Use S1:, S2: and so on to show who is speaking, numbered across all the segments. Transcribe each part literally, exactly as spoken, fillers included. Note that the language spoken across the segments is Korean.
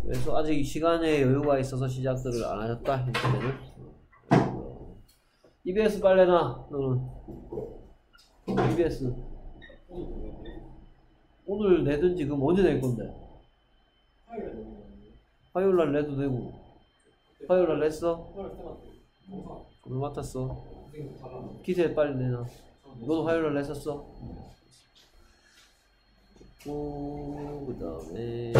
S1: 그래서 아직 시간에 여유가 있어서 시작들을 안 하셨다. 현재는. 이비에스 빨리 나. 너는 이비에스 오늘 내든 지금 언제 낼 건데? 화요일날 내도 되고. 화요일날 냈어? 오늘 맡았어. 기세 빨리 내놔. 너도 화요일날 냈었어? 오, 그 다음에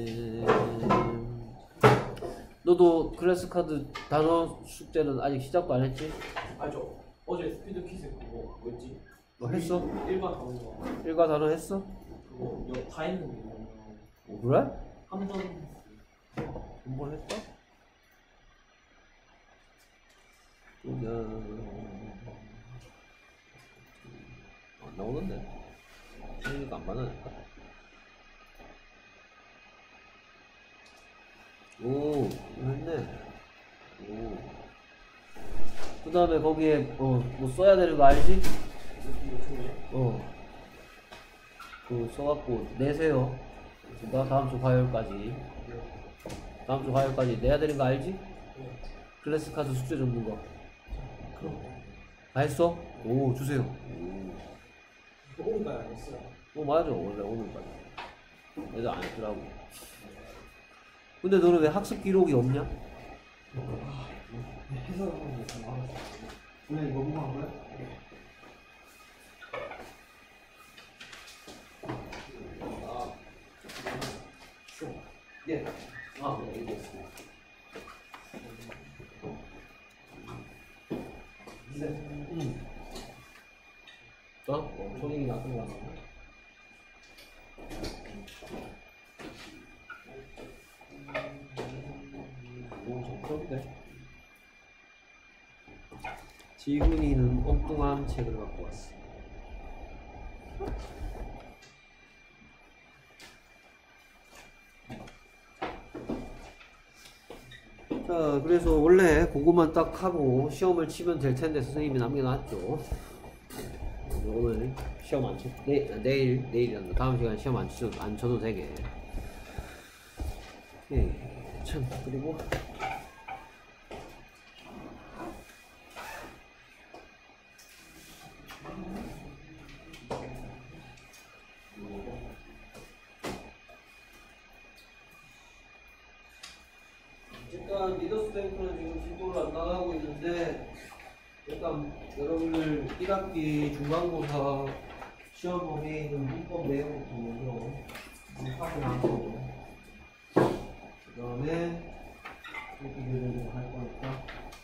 S1: 너도 클래스 카드 단어 숙제는 아직 시작도 안 했지?
S2: 알죠. 어제 스피드 퀴즈 그거 뭐였지?
S1: 뭐 했어?
S2: 일과 단어.
S1: 일과 단어 했어?
S2: 그거 이거 다 했는데.
S1: 어, 그래?
S2: 한 번.
S1: 한 번 했어? 안 나오는데? 그러니까 안 받아낼까? 오, 이거 했네. 오. 그 다음에 거기에, 어, 뭐 써야 되는 거 알지? 어. 그, 써갖고 내세요. 나 다음 주 화요일까지. 다음 주 화요일까지 내야 되는 거 알지? 클래스 카드 숙제 접는 거. 다 했어? 오, 주세요. 오.
S2: 오늘까지 안 했어요.
S1: 어, 맞아. 원래 오늘까지. 애들 안 했더라고. 근데 너는 왜 학습 기록이 없냐?
S2: 해석을 하는 게 있잖아. 오늘 이거 뭐 한 거야?
S1: 아, 예. 아, 네, 알겠습니다.
S2: 네.
S1: 음. 어? 어, 초딩이 나쁜 거 같나? 오, 적적인데? 지훈이는 엉뚱한 책을 갖고 왔어. 자, 그래서 원래 그거만 딱 하고 시험을 치면 될 텐데 선생님이 남겨놨죠. 오늘 시험 안 쳐, 내, 내일, 내일이란다. 다음 시간 시험 안 쳐도, 안 쳐도 되게. 예, 참, 그리고. 일단 리더스 뱅크는 지금 진도를 안 나가고 있는데 일단 여러분들 일 학기 중간고사 시험 범위에 있는 문법 내용부터 먼저 확인하고 그 다음에 얘기를 할 거니까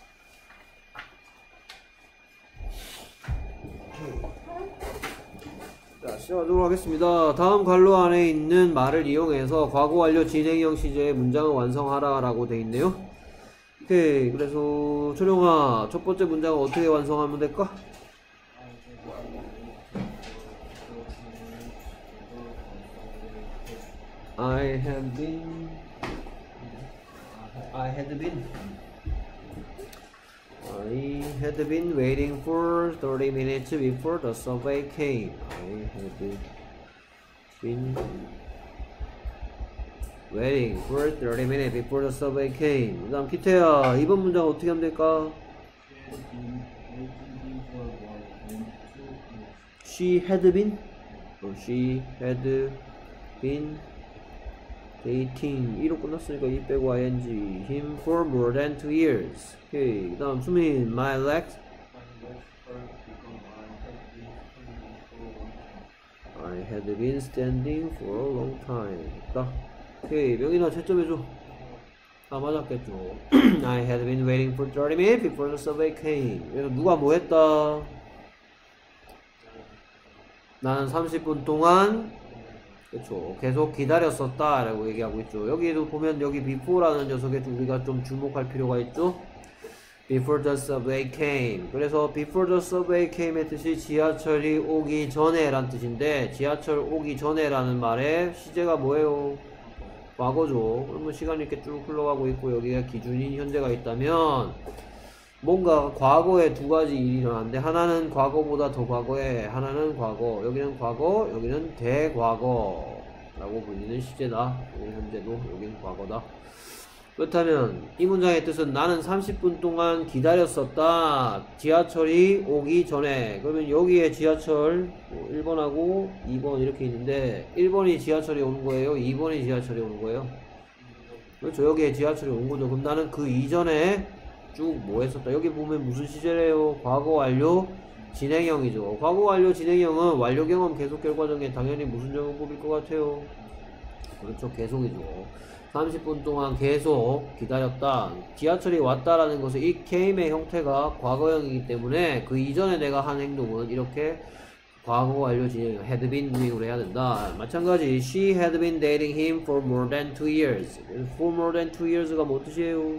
S1: 자, 시작하도록 하겠습니다. 다음 관로 안에 있는 말을 이용해서 과거 완료 진행형 시제의 문장을 완성하라 라고 되어 있네요. 오케이. 그래서 초룡아, 첫 번째 문장을 어떻게 완성하면 될까? I have been I had been I had been waiting for thirty minutes before the subway came. I had been waiting for thirty minutes before the subway came. 그 다음 기태야, 이번 문장 어떻게 하면 될까? She had been or she had been dating. 이로 끝났으니까 이 빼고 ing. him for more than two years. 오케이. 그 다음 수민. My legs I had been standing for a long time. 딱. 오케이. 명인아 채점해줘. 다 맞았겠죠. I had been waiting for thirty minutes before the subway came. 그래서 누가 뭐 했다? 나는 삼십 분 동안 그쵸, 계속 기다렸었다 라고 얘기하고 있죠. 여기에도 보면 여기 before라는 녀석에 우리가 좀 주목할 필요가 있죠. Before the subway came. 그래서 before the subway came의 뜻이 지하철이 오기 전에 란 뜻인데, 지하철 오기 전에 라는 말의 시제가 뭐예요? 과거죠. 그러면 시간이 이렇게 쭉 흘러가고 있고 여기가 기준인 현재가 있다면 뭔가 과거에 두 가지 일이 일어났는데 하나는 과거보다 더 과거에, 하나는 과거, 여기는 과거, 여기는 대과거. 라고 불리는 시제다. 여기 현재도, 여기는 과거다. 그렇다면 이 문장의 뜻은 나는 삼십 분 동안 기다렸었다. 지하철이 오기 전에. 그러면 여기에 지하철 일 번하고 이 번 이렇게 있는데 일 번이 지하철이 오는 거예요? 이 번이 지하철이 오는 거예요? 그렇죠. 여기에 지하철이 온 거죠. 그럼 나는 그 이전에 쭉 뭐 했었다. 여기 보면 무슨 시제래요? 과거 완료 진행형이죠. 과거 완료 진행형은 완료 경험 계속 결과 중에 당연히 무슨 적용법일 것 같아요? 그렇죠. 계속이죠. 삼십 분 동안 계속 기다렸다. 지하철이 왔다라는 것은 이 came의 형태가 과거형이기 때문에 그 이전에 내가 한 행동은 이렇게 과거 완료 진행 had been doing으로 해야 된다. 마찬가지 she had been dating him for more than two years. for more than two years가 뭐 뜻이에요?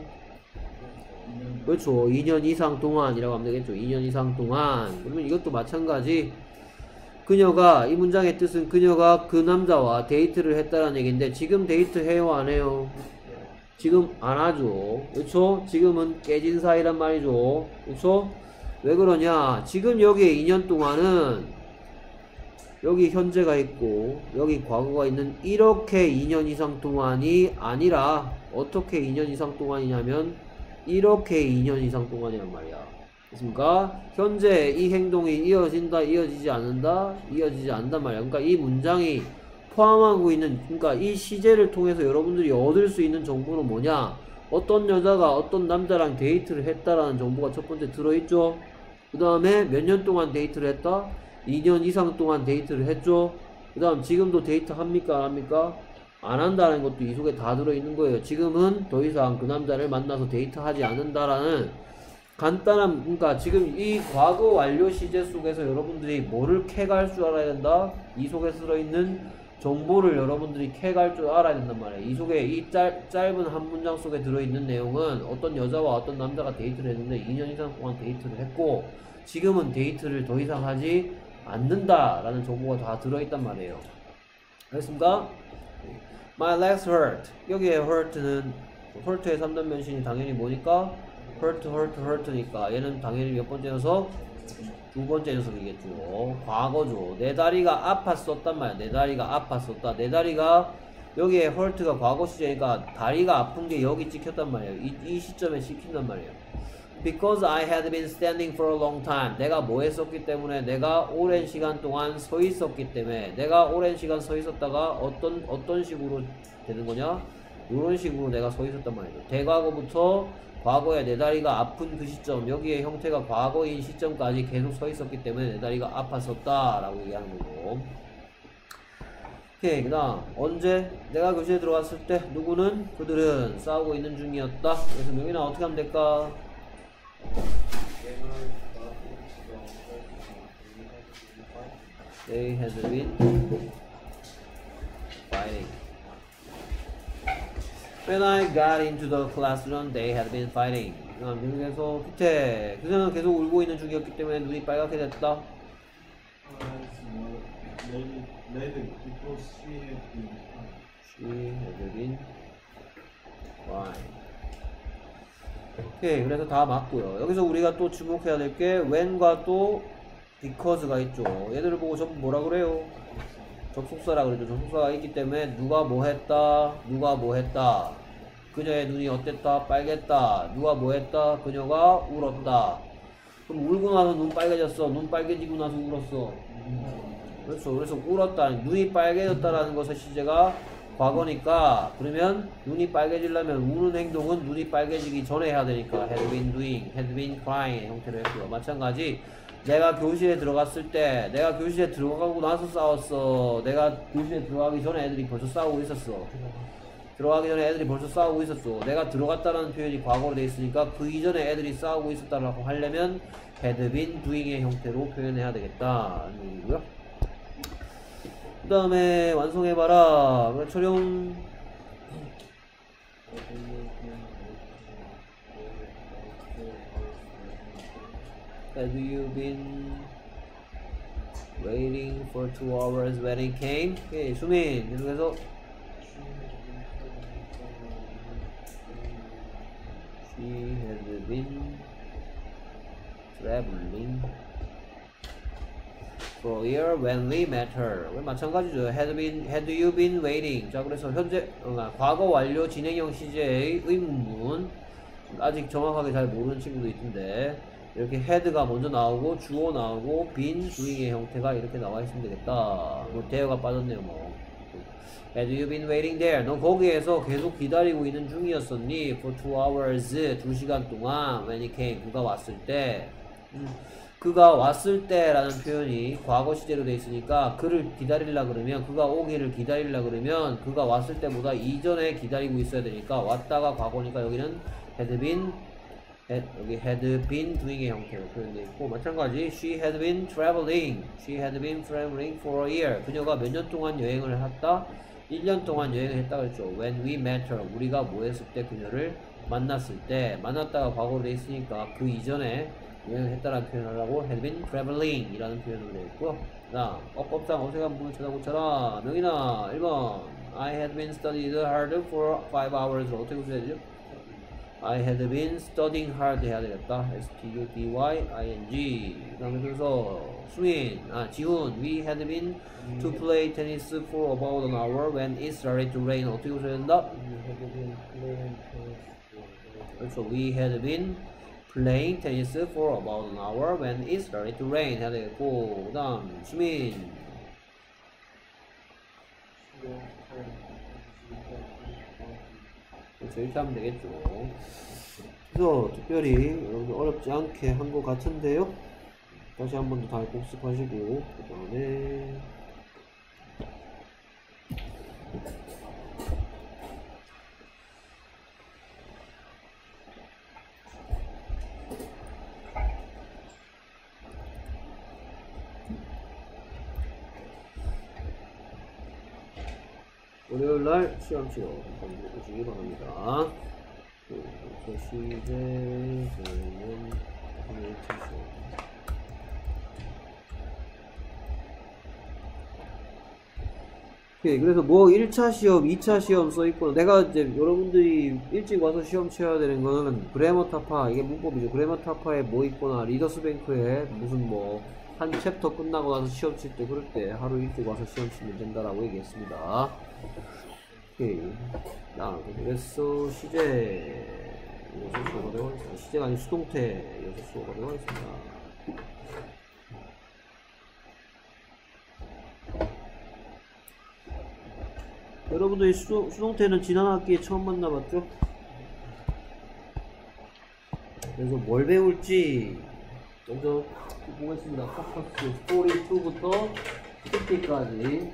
S1: 그렇죠. 이 년 이상 동안이라고 하면 되겠죠. 이 년 이상 동안. 그러면 이것도 마찬가지. 그녀가, 이 문장의 뜻은 그녀가 그 남자와 데이트를 했다는 얘기인데 지금 데이트 해요 안 해요? 지금 안 하죠. 그렇죠? 지금은 깨진 사이란 말이죠. 그렇죠? 왜 그러냐? 지금 여기에 이 년 동안은 여기 현재가 있고 여기 과거가 있는 이렇게 이 년 이상 동안이 아니라 어떻게 이 년 이상 동안이냐면 이렇게 이 년 이상 동안이란 말이야. 됐습니까? 현재 이 행동이 이어진다, 이어지지 않는다, 이어지지 않단 말이야. 그러니까 이 문장이 포함하고 있는, 그러니까 이 시제를 통해서 여러분들이 얻을 수 있는 정보는 뭐냐? 어떤 여자가 어떤 남자랑 데이트를 했다라는 정보가 첫 번째 들어있죠? 그 다음에 몇 년 동안 데이트를 했다? 이 년 이상 동안 데이트를 했죠? 그 다음 지금도 데이트 합니까? 안 합니까? 안 한다는 것도 이 속에 다 들어있는 거예요. 지금은 더 이상 그 남자를 만나서 데이트하지 않는다라는 간단한, 그러니까 지금 이 과거 완료 시제 속에서 여러분들이 뭐를 캐갈 줄 알아야 된다? 이 속에 들어있는 정보를 여러분들이 캐갈 줄 알아야 된단 말이에요. 이 속에 이 짧, 짧은 한 문장 속에 들어있는 내용은 어떤 여자와 어떤 남자가 데이트를 했는데 이 년 이상 동안 데이트를 했고 지금은 데이트를 더 이상 하지 않는다 라는 정보가 다 들어있단 말이에요. 알겠습니까? My legs hurt. 여기에 hurt는 hurt의 삼 단 변신이 당연히 뭐니까? hurt, hurt, hurt니까 얘는 당연히 몇 번째 녀석? 두 번째 녀석이겠죠. 과거죠. 내 다리가 아팠었단 말이야. 내 다리가 아팠었다. 내 다리가 여기에 hurt가 과거 시제니까 다리가 아픈 게 여기 찍혔단 말이에요. 이, 이 시점에 찍힌단 말이에요. Because I had been standing for a long time. 내가 뭐 했었기 때문에 내가 오랜 시간 동안 서 있었기 때문에 내가 오랜 시간 서 있었다가 어떤 어떤 식으로 되는 거냐? 이런 식으로 내가 서 있었단 말이에요. 대과거부터 과거에 내 다리가 아픈 그 시점, 여기에 형태가 과거인 시점까지 계속 서 있었기 때문에 내 다리가 아팠었다 라고 얘기하는 거고. 오케이. 그 다음 언제? 내가 교실에 들어왔을 때 누구는? 그들은 싸우고 있는 중이었다. 그래서 명인아 어떻게 하면 될까? They had been fighting. When I got into the classroom, they had been fighting. 아, 미국에서 그때 그녀는 계속 울고 있는 중이었기 때문에 눈이 빨갛게 됐다. She had been crying. 오케이. 그래서 다 맞고요. 여기서 우리가 또 주목해야 될 게 when과 또 because가 있죠. 얘들을 보고 전부 뭐라 그래요? 접속사라 그러죠. 접속사가 있기 때문에 누가 뭐 했다, 누가 뭐 했다. 그녀의 눈이 어땠다, 빨갰다. 누가 뭐 했다, 그녀가 울었다. 그럼 울고 나서 눈 빨개졌어. 눈 빨개지고 나서 울었어. 그렇죠. 그래서 울었다. 눈이 빨개졌다라는 것의 시제가 과거니까, 그러면 눈이 빨개지려면 우는 행동은 눈이 빨개지기 전에 해야 되니까 had been doing, had been crying 형태로 했고요. 마찬가지 내가 교실에 들어갔을 때, 내가 교실에 들어가고 나서 싸웠어. 내가 교실에 들어가기 전에 애들이 벌써 싸우고 있었어. 들어가기 전에 애들이 벌써 싸우고 있었어. 내가 들어갔다라는 표현이 과거로 돼 있으니까 그 이전에 애들이 싸우고 있었다라고 하려면 had been doing의 형태로 표현해야 되겠다 라는 얘기고요. 그 다음에 완성해봐라. 그래, 철용. Have you been waiting for two hours when it came? 오케이, 수민. 계속해서. She had been traveling. for a year when we met her. 마찬가지죠. had been, had you been waiting. 자, 그래서 현재, 어, 과거 완료 진행형 시제의 의문문. 아직 정확하게 잘 모르는 친구도 있던데, 이렇게 had가 먼저 나오고, 주어 나오고, been, doing의 형태가 이렇게 나와 있으면 되겠다. 뭐, 대어가 빠졌네요, 뭐. Had you been waiting there? 너 거기에서 계속 기다리고 있는 중이었었니? For two hours, 두 시간 동안. When he came, 그가 왔을 때. 음, 그가 왔을 때라는 표현이 과거 시제로 돼 있으니까 그를 기다리려 그러면, 그가 오기를 기다리려 그러면 그가 왔을 때보다 이전에 기다리고 있어야 되니까 왔다가 과거니까 여기는 had been, had, 여기 had been doing의 형태로 표현되어 있고, 마찬가지 she had been traveling, she had been traveling for a year. 그녀가 몇 년 동안 여행을 했다? 일 년 동안 여행을 했다 그랬죠. When we met her, 우리가 뭐 했을 때, 그녀를 만났을 때. 만났다가 과거로 돼 있으니까 그 이전에 여행을 했다라는 표현을 하려고 had been traveling 이라는 표현으로 되어 있고, 자, 어법상 어색한 부분 찾아보자라. 명인아, 일 번 I had been studied hard for five hours. 어떻게 써야 되죠? I had been studying hard 해야 되겠다. S T U D Y I N G. 그 다음에 그래서 수민, 아 지훈, we had been to play tennis for about an hour when it started to rain. 어떻게 써야 된다? 그렇죠. We had been playing tennis for about an hour when it started to rain 해야 되겠고, 그 다음 수민, 그렇죠. 이렇게 하면 되겠죠. 그래서 특별히 여러분들 어렵지 않게 한 것 같은데요. 다시 한 번 더 다 복습하시고, 그 다음에 월요일날 시험치료 한번 보시기 바랍니다. 그래서 시제, 저는 일 차 시험. 오케이, 그래서 뭐 일 차 시험, 이 차 시험 써있고, 내가 이제 여러분들이 일찍 와서 시험 쳐야 되는 거는 그래머 타파, 이게 문법이죠. 그래머 타파에 뭐 있거나, 리더스 뱅크에 무슨 뭐 한 챕터 끝나고 나서 시험 칠 때, 그럴 때 하루 일찍 와서 시험 치면 된다라고 얘기했습니다. 오케이. 자, 그래서 시제 여섯 수어가 되어 있습니다. 시제가 아닌 수동태 여섯 수어가 되어 있습니다. 여러분들이 수, 수동태는 지난 학기에 처음 만나봤죠? 그래서 뭘 배울지 먼저 보겠습니다. 포커스 사십이부터 오십까지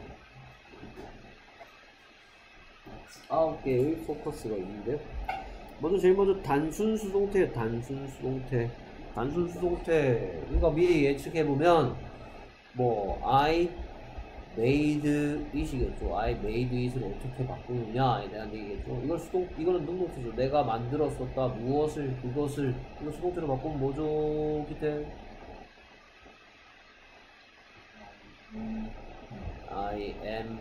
S1: 아홉 개의 포커스가 있는데요. 먼저 제일 먼저 단순 수동태, 단순 수동태, 단순 수동태. 이거 미리 예측해보면 뭐 I made it이겠죠. I made it을 어떻게 바꾸느냐에 대한 얘기겠죠. 이걸 수동, 이거는 능동태죠. 내가 만들었었다. 무엇을, 그것을. 이거 수동태로 바꾸면 뭐죠, 기태? I am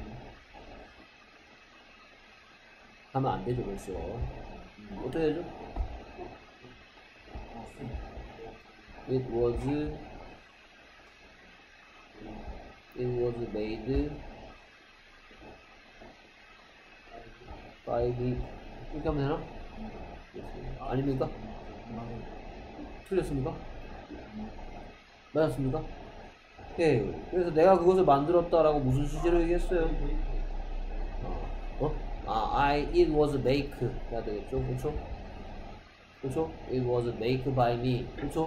S1: 하면 안 되죠, 벌써. 어떻게 되죠? It was It was made by me. 이렇게 하면 되나? 아닙니까? 틀렸습니까? 맞았습니까? 오케이. 그래서 내가 그것을 만들었다라고 무슨 시제로 얘기했어요? 어? 아, I, it was make 해야 되겠죠? 그쵸? 그쵸? It was make by me. 그쵸?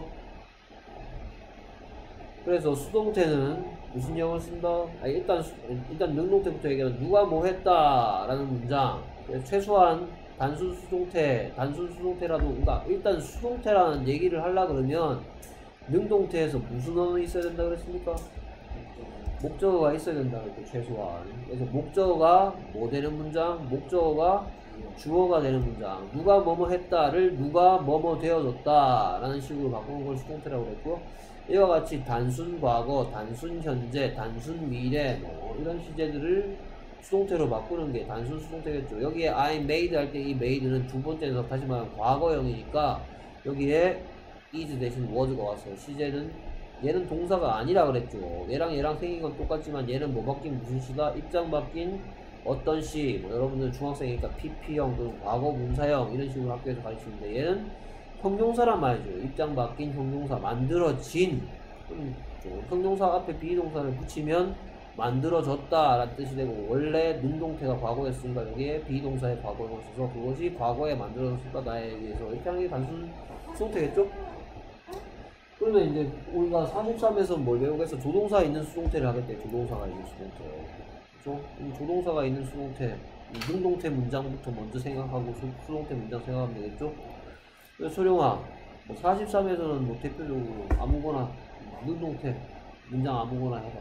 S1: 그래서 수동태는 무슨 형을 쓴다? 아, 일단, 일단 능동태부터 얘기하면 누가 뭐 했다 라는 문장. 그래서 최소한 단순 수동태, 단순 수동태라도, 그러니까 일단 수동태라는 얘기를 하려 그러면 능동태에서 무슨 어는 있어야 된다 그랬습니까? 목적어가 있어야 된다 그랬죠, 최소한. 그래서 목적어가 뭐 되는 문장? 목적어가 주어가 되는 문장. 누가 뭐뭐 했다를 누가 뭐뭐 되어졌다 라는 식으로 바꾸는 걸 수동태라고 그랬고, 이와 같이 단순 과거, 단순 현재, 단순 미래 뭐 이런 시제들을 수동태로 바꾸는 게 단순 수동태겠죠. 여기에 I made 할 때 이 made는 두 번째에서 다시 말하면 과거형이니까 여기에 is 대신 was가 왔어요. 시제는 얘는 동사가 아니라 그랬죠. 얘랑 얘랑 생긴 건 똑같지만 얘는 뭐 바뀐 무슨 시다? 입장 바뀐 어떤 시, 뭐 여러분들 중학생이니까 피피형 또는 과거 문사형 이런 식으로 학교에서 가르치는데 얘는 형용사란 말이죠. 입장 바뀐 형용사, 만들어진. 음, 형용사 앞에 비동사를 붙이면 만들어졌다 라는 뜻이 되고, 원래 능동태가 과거였으니까 여기에 비동사의 과거가 있어서 그것이 과거에 만들어졌을까 나에 의해서 이렇게 하는 게 단순 수동태겠죠? 그러면 이제 우리가 사십삼에서 뭘 배우겠어? 조동사 있는 수동태를 하겠대. 조동사가 있는 수동태. 그렇죠? 조동사가 있는 수동태, 능동태 문장부터 먼저 생각하고 수, 수동태 문장 생각하면 되겠죠? 그래서 소룡아, 뭐 사십삼에서는 뭐 대표적으로 아무거나 능동태 문장 아무거나 해봐.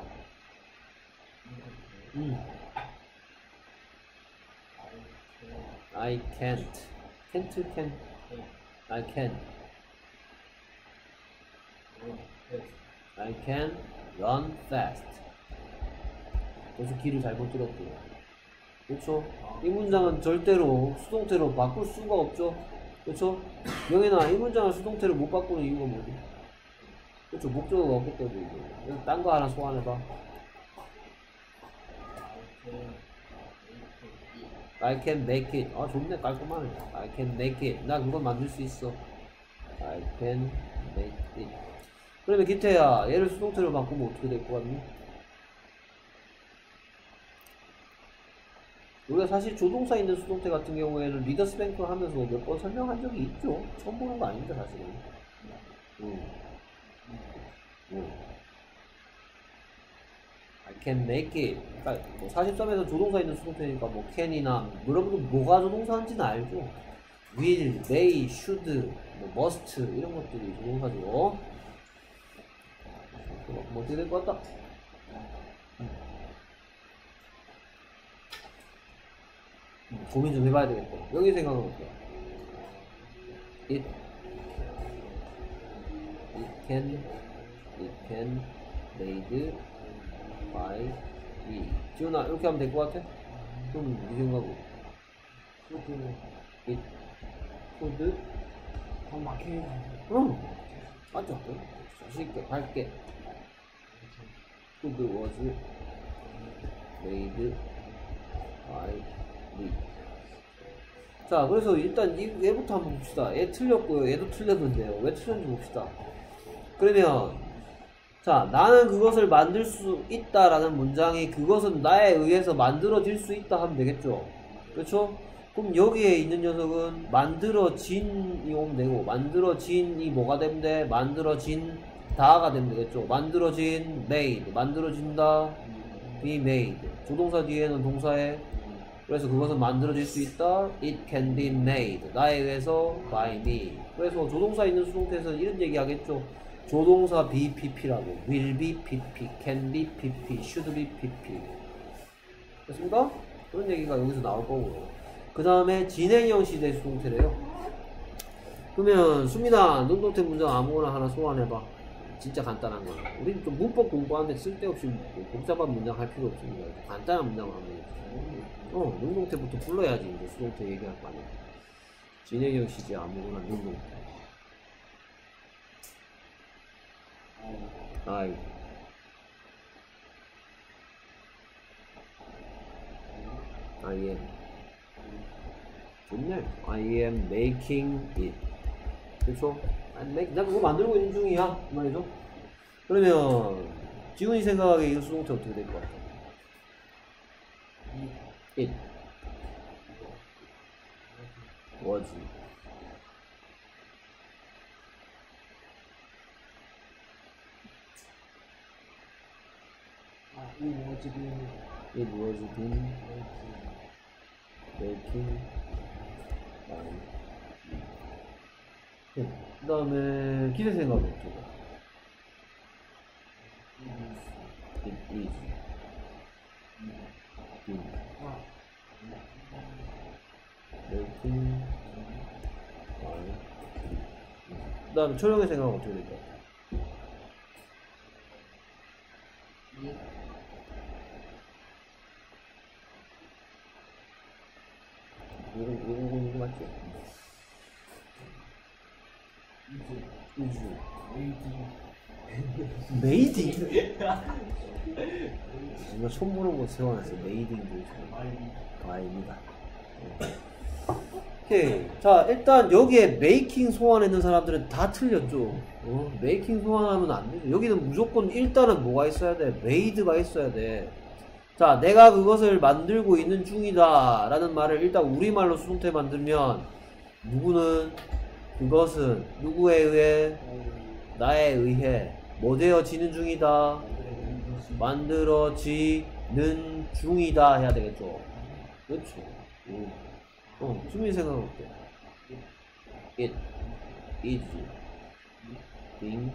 S1: 음. I can't. can't, can. I can. I can run fast. 그래서 길을 잘못 들었고요. 그렇죠? 이 문장은 절대로 수동태로 바꿀 수가 없죠. 그렇죠? 명예나 이 문장을 수동태로 못 바꾸는 이유가 뭐지? 그렇죠? 목적어가 없기 때문이죠. 딴 거 하나 소환해봐. I can make it. 아, 좋네. 깔끔하네. I can make it. 나 그건 만들 수 있어. I can make it. 그러면 기태야, 얘를 수동태로 바꾸면 어떻게 될 것 같니? 우리가 사실 조동사 있는 수동태 같은 경우에는 리더스 뱅크 하면서 몇 번 설명한 적이 있죠. 처음 보는 거 아닙니다, 사실은. 음. 음. I can make it. 그러니까 뭐 사십삼에서 조동사 있는 수동태니까 뭐 can이나 여러분들 뭐가 조동사인지는 알죠. will, may, should, 뭐 must 이런 것들이 조동사죠. 뭐 어떻게 될 것 같다? 음. 고민 좀 해봐야 되겠다. 여기 생각은 어때요? It, it can, it can made by me. 지훈아, 이렇게 하면 될 것 같아? 그럼 네 생각은? It could,
S2: 더 막히게
S1: 응, 맞죠? 자신있게 밝게. Could was made by me. 자, 그래서 일단 이, 얘부터 한번 봅시다. 얘 틀렸고요. 얘도 틀렸는데요. 왜 틀렸는지 봅시다. 그러면 자, 나는 그것을 만들 수 있다라는 문장이 그것은 나에 의해서 만들어질 수 있다 하면 되겠죠. 그렇죠? 그럼 여기에 있는 녀석은 만들어진이 오면 되고, 만들어진이 뭐가 되면 돼? 만들어진 다가 되면 되겠죠. 만들어진 made, 만들어진다 be made. 조동사 뒤에는 동사에, 그래서 그것은 만들어질 수 있다. It can be made. 나에 의해서 by me. 그래서 조동사 있는 수동태에서는 이런 얘기 하겠죠. 조동사 be pp라고. will be pp, can be pp, should be pp. 됐습니까? 그런 얘기가 여기서 나올 거고요. 그 다음에 진행형 시대 수동태래요. 그러면 수민아, 능동태 문장 아무거나 하나 소환해봐. 진짜 간단한 거. 우린 좀 문법 공부하는데 쓸데없이 뭐 복잡한 문장 할 필요 없습니다. 간단한 문장을 하면 되죠. 어, 능동태부터 불러야지 이제 수동태 얘기할 거 아니야. 진행형 시제 아무거나 능동태. 아이. I am. 좋네. I am making it. 그쵸? I'm make, 나 그거 만들고 있는 중이야. 그 말이죠. 그러면 지훈이 생각하기에 이 수동태 어떻게 될 것 같아? it was
S2: 아, 이 뭐지 그
S1: it was been making by 그 다음에 기대 생각은 어떻게 돼? it is been making by 그 다음에 초령의 생각은 어떻게 될 것 같아? 이거, 이거, 이거 맞지?
S2: 이제
S1: 이주
S2: 웨이팅
S1: 메이딩? 정말 처음 보는 거 세워놨어요. 메이딩도 바이입니다. 오케이. 자, 일단 여기에 메이킹 소환했는 사람들은 다 틀렸죠. 어? 메이킹 소환하면 안 되죠. 여기는 무조건 일단은 뭐가 있어야 돼? 메이드가 있어야 돼. 자, 내가 그것을 만들고 있는 중이다 라는 말을 일단 우리말로 수동태 만들면 누구는 그것은 누구에 의해 나에 의해 뭐 되어지는 중이다 만들어지는 중이다 해야 되겠죠. 그렇죠. 음. 어, 수민이 생각은 어때? It is being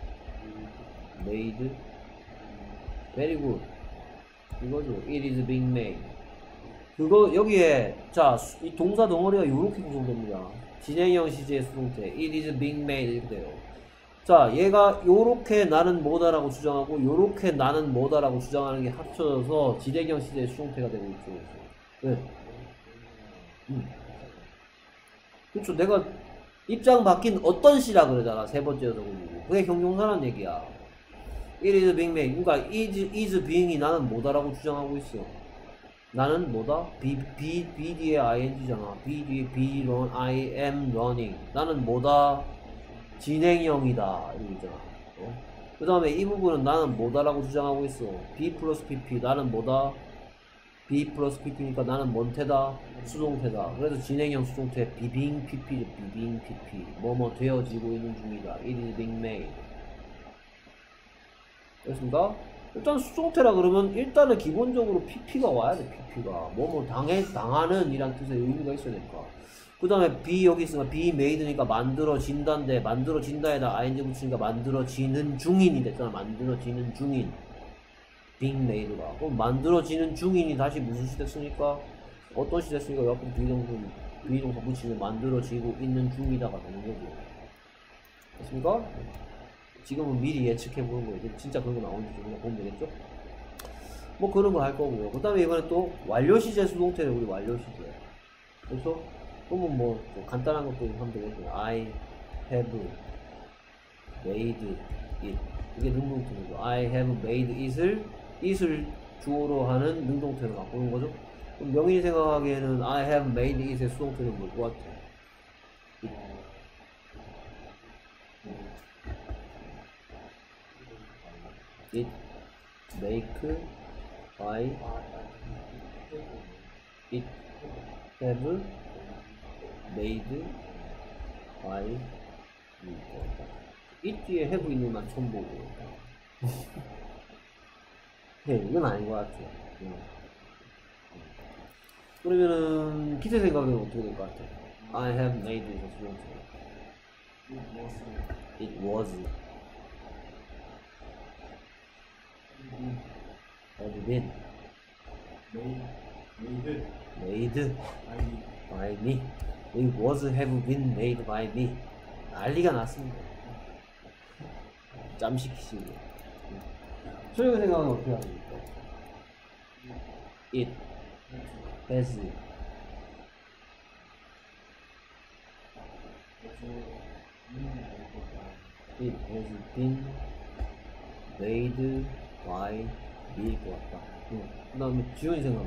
S1: made. Very good. 이거죠. It is being made. 그거 여기에 자 이 동사 덩어리가 이렇게 구성됩니다. 진행형 시제의 수동태. It is being made 이렇게 돼요. 자 얘가 요렇게 나는 뭐다라고 주장하고 요렇게 나는 뭐다라고 주장하는 게 합쳐져서 진행형 시제의 수동태가 되고 있죠. 네. 음. 그렇죠. 내가 입장 바뀐 어떤 시라 그러잖아. 세 번째 여서 그리고 그게 형용사란 얘기야. It is being made. 그러니까 is, is being이 나는 뭐다라고 주장하고 있어. 나는 뭐다? be, be, be 뒤에 ing잖아. be 뒤에 be run, I am running. 나는 뭐다? 진행형이다. 이러고 있잖아. 어? 그 다음에 이 부분은 나는 뭐다라고 주장하고 있어. be 플러스 pp. 나는 뭐다? be 플러스 pp니까 나는 뭔태다? 수동태다. 그래서 진행형 수동태 be being pp죠. be being pp. 뭐뭐 되어지고 있는 중이다. It is being made. 됐습니까? 일단 수동태라 그러면 일단은 기본적으로 pp가 와야 돼. pp가 뭐뭐 당해 당하는 이란 뜻의 의미가 있어야 되니까. 그 다음에 be 여기 있으니까 be made니까 만들어진다인데 만들어진다에다 ing 붙이니까 만들어지는 중인이 됐잖아. 만들어지는 중인 being made가. 그럼 만들어지는 중인이 다시 무슨 시 됐으니까 어떤 시 됐으니까 옆에 비동사 비동사 붙이면 만들어지고 있는 중이다가 되는 거죠. 됐습니까? 지금은 미리 예측해보는 거예요. 진짜 그런 거 나오는지 좀 보면 되겠죠? 뭐 그런 거 할 거고요. 그 다음에 이번에 또 완료 시제 수동태를 우리 완료 시제. 그래서 그러면 뭐 간단한 것도 하면 되겠죠. I have made it. 이게 능동태죠. I have made it을 it을 주어로 하는 능동태로 바꾸는 거죠. 그럼 명인이 생각하기에는 I have made it의 수동태는 뭘 것 같아? It make by it have made by me. it 뒤에 have 있는 만 처음 보고. 네, 이건 아닌 것 같아요. 네. 그러면은 기대 생각은 어떻게 될 것 같아? I have made it a It was. has been
S2: made
S1: made by me. It was have been made by me. 난리가 났습니다. 짬시키시고. 소영 생각은 어떻게 합니까? It has It has been made by me일 것 같다. 응. 그 다음에 지훈이 생각나.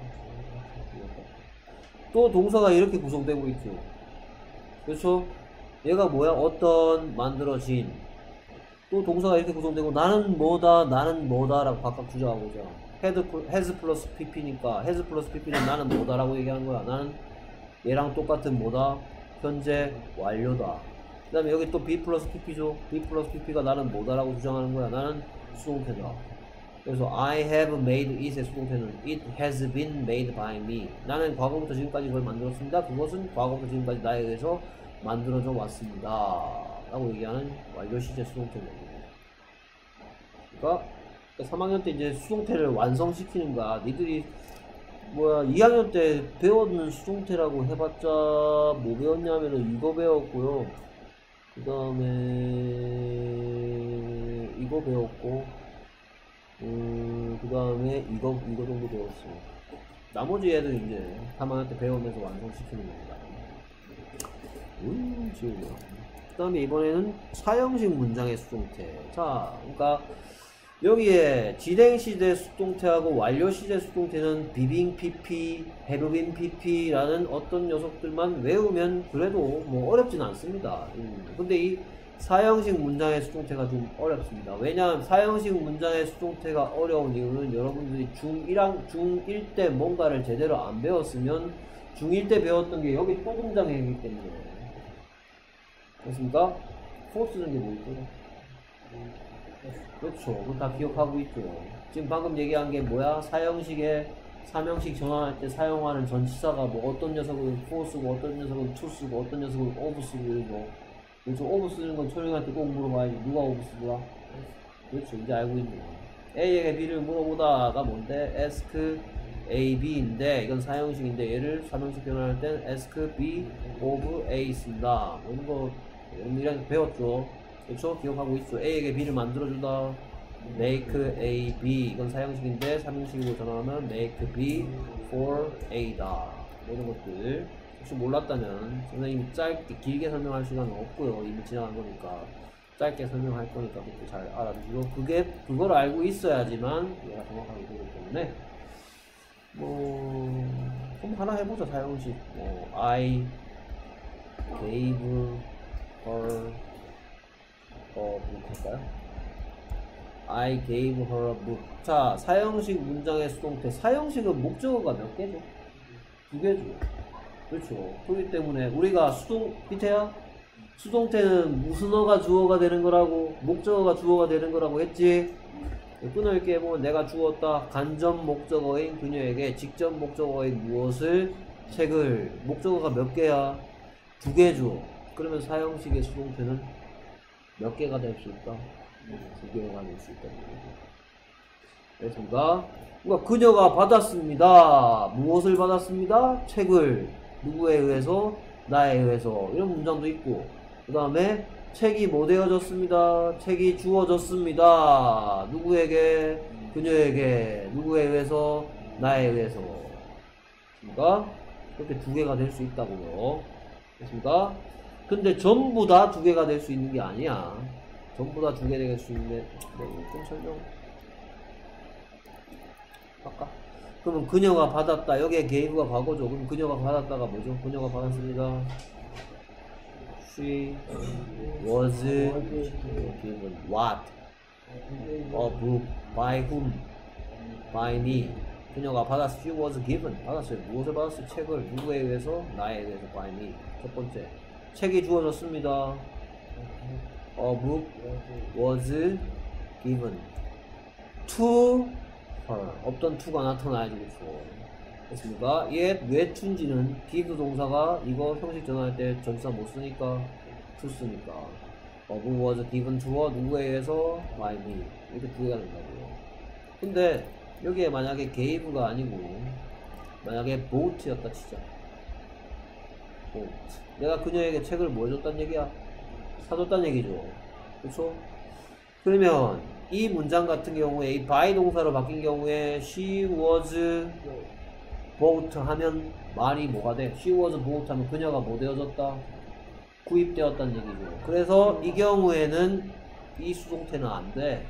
S1: 또 동사가 이렇게 구성되고 있죠. 그렇죠? 얘가 뭐야? 어떤 만들어진. 또 동사가 이렇게 구성되고 나는 뭐다 나는 뭐다 라고 각각 주장하고 있잖아. has 플러스 pp니까 has 플러스 pp는 나는 뭐다 라고 얘기하는 거야. 나는 얘랑 똑같은 뭐다? 현재 완료다. 그 다음에 여기 또 be 플러스 pp죠. be 플러스 pp가 나는 뭐다 라고 주장하는 거야. 나는 수동태다. 그래서 I have made it의 수동태는 it has been made by me. 나는 과거부터 지금까지 그걸 만들었습니다. 그것은 과거부터 지금까지 나에 의해서 만들어져 왔습니다 라고 얘기하는 완료 시제 수동태입니다. 그러니까 삼 학년 때 이제 수동태를 완성시키는 거야. 니들이 뭐야 이 학년 때 배웠는 수동태라고 해봤자 뭐 배웠냐면은 이거 배웠고요. 그 다음에 이거 배웠고 음, 그 다음에 이거, 이거 정도 배웠어. 나머지 애들 이제 삼 학년 때 배우면서 완성시키는 겁니다. 음, 지우야. 다음에 이번에는 사형식 문장의 수동태. 자, 그러니까 여기에 진행시제 수동태하고 완료시제 수동태는 비빙 pp, 해브빈 pp라는 어떤 녀석들만 외우면 그래도 뭐 어렵진 않습니다. 음. 근데 이 사형식 문장의 수동태가 좀 어렵습니다. 왜냐하면 사형식 문장의 수동태가 어려운 이유는 여러분들이 중일, 중일 때 뭔가를 제대로 안 배웠으면 중일 때 배웠던 게 여기 또 등장하기 때문에. 그렇습니까? 포스는 게 뭐 있죠? 그렇죠. 그거 다 기억하고 있죠. 지금 방금 얘기한 게 뭐야? 사형식에 삼형식 전환할 때 사용하는 전치사가 뭐 어떤 녀석은 for 쓰고 어떤 녀석은 to 쓰고 어떤 녀석은 of 쓰고 이러고. 그래서 of 쓰는 건 초령한테 꼭 물어봐야지. 누가 of 쓰더라? 그렇죠. 이제 알고 있네. A에게 B를 물어보다가 뭔데? ask A, B인데 이건 사형식인데 얘를 삼형식 변환할 땐 ask B of A 쓴다. 뭐 이런 거 이런 배웠죠. 그렇죠? 기억하고 있어. A에게 B를 만들어주다. make A, B. 이건 사형식인데 삼형식으로 전환하면 make B for A다. 이런 것들. 혹시 몰랐다면 선생님이 짧게 길게 설명할 시간은 없고요. 이미 지나간 거니까 짧게 설명할 거니까 그것도 잘 알아두시고 그게 그걸 알고 있어야지만 얘가 정확하게 되기 때문에 뭐 그럼 하나 해보자. 사형식 뭐 I gave her 어, book 할까요? I gave her a book. 자, 사형식 문장의 수동태. 사형식은 목적어가 몇 개죠? 두 개죠. 그렇죠. 그렇기 때문에 우리가 수동, 피태야? 수동태는 무슨 어가 주어가 되는 거라고, 목적어가 주어가 되는 거라고 했지? 끊어읽기 해보면 내가 주었다. 간접 목적어인 그녀에게 직접 목적어인 무엇을, 책을. 목적어가 몇 개야? 두 개죠. 그러면 사형식의 수동태는 몇 개가 될 수 있다? 두 개가 될 수 있다는 거죠. 그래서 그러니까 그녀가 받았습니다. 무엇을 받았습니다? 책을. 누구에 의해서? 나에 의해서. 이런 문장도 있고 그 다음에 책이 뭐 되어졌습니다. 책이 주어졌습니다. 누구에게? 그녀에게. 누구에 의해서? 나에 의해서. 그러니까 그렇게 두 개가 될 수 있다고요. 됐습니까? 근데 전부 다 두 개가 될 수 있는 게 아니야. 전부 다 두 개 될 수 있는데 네, 좀 설명 할까? 그러면 그녀가 받았다. 여기에 gave가 과거죠. 그럼 그녀가 받았다가 뭐죠? 그녀가 받았습니다. She was given what? A book. By whom? By me. 그녀가 받았어. She was given. 받았어요. 무엇을 받았어요? 책을. 누구에 의해서? 나에 의해서. By me. 첫 번째. 책이 주어졌습니다. A book was given to her. 없던 to가 나타나야지. 그렇죠. 됐습니까? 얘 왜 to인지는 give 동사가 이거 형식 전환할 때 전치사 못 쓰니까 to 쓰니까 A book was given to her. 누구에 의해서? by me. 이렇게 두 개가 된다고요. 근데 여기에 만약에 gave가 아니고 만약에 bought였다 치자. bought. 내가 그녀에게 책을 뭐 해줬단 얘기야? 사줬단 얘기죠. 그쵸? 그러면 이 문장 같은 경우에 이 by 동사로 바뀐 경우에 she was bought 하면 말이 뭐가 돼? she was bought 하면 그녀가 뭐 되어졌다? 구입되었다는 얘기죠. 그래서 이 경우에는 이 수동태는 안 돼.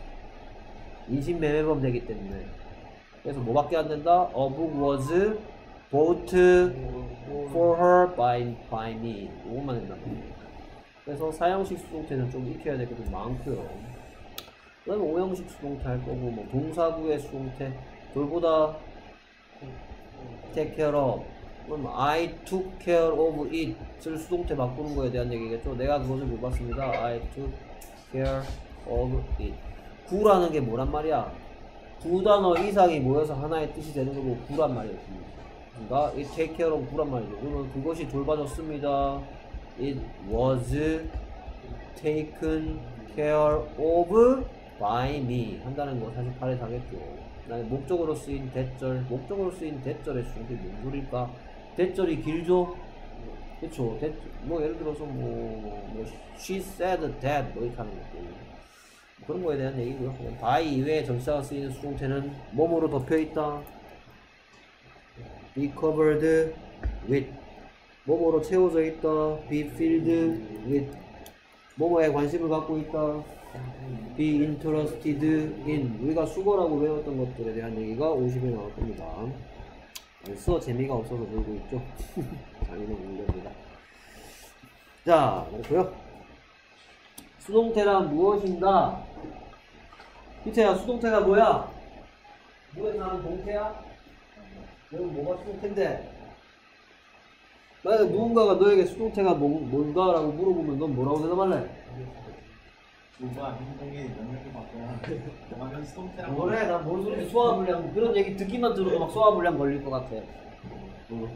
S1: 인신매매범 되기 때문에. 그래서 뭐밖에 안 된다? A book was bought for her by, by me. 이것만 된다. 그래서 사형식 수동태는 좀 익혀야 될 것도 많고요. 그 다음에 오형식 수동태 할 거고, 뭐 동사구의 수동태, 돌보다 take care of, 그럼 I took care of it을 수동태 바꾸는 거에 대한 얘기겠죠. 내가 그것을 못 봤습니다. I took care of it. 구라는 게 뭐란 말이야? 두 단어 이상이 모여서 하나의 뜻이 되는 거고 구란 말이었습니다. 그러니까 it take care of 구란 말이죠. 그러면 그것이 돌봐줬습니다. It was taken care of by me 한다는 거 사십팔 에 사겠죠. 그다음에 목적으로 쓰인 대절, 목적으로 쓰인 대절의 수동태 뭔 소리일까? 대절이 길죠? 그쵸? 대, 뭐 예를 들어서 뭐, 뭐 she said that 뭐 이렇게 하는 것도 그런 거에 대한 얘기고요. by 이외에 전치사가 쓰이는 수동태는 뭐뭐로 덮여있다. be covered with 뭐뭐로 채워져 있다. be filled with 뭐뭐에 관심을 갖고 있다. be interested in. 우리가 수거라고 외웠던 것들에 대한 얘기가 오십에 나올 겁니다. 벌써 재미가 없어서 놀고 있죠. 장인은 문제입니다. 자, 그렇고요. 수동태란 무엇인가? 희태야, 수동태가 뭐야? 물에 사는 동태야? 여기 뭐가 수동태인데? 만약에 누군가가 너에게 수동태가 뭐, 뭔가라고 물어보면 넌 뭐라고 대답할래?
S3: 누가 행동에 영향을 받거나 영화는 수동태라고.
S1: 뭐래? 나 뭔 소리지? 소화불량. 그런 얘기 듣기만 들어도 막 소화불량 걸릴 것 같아. 응.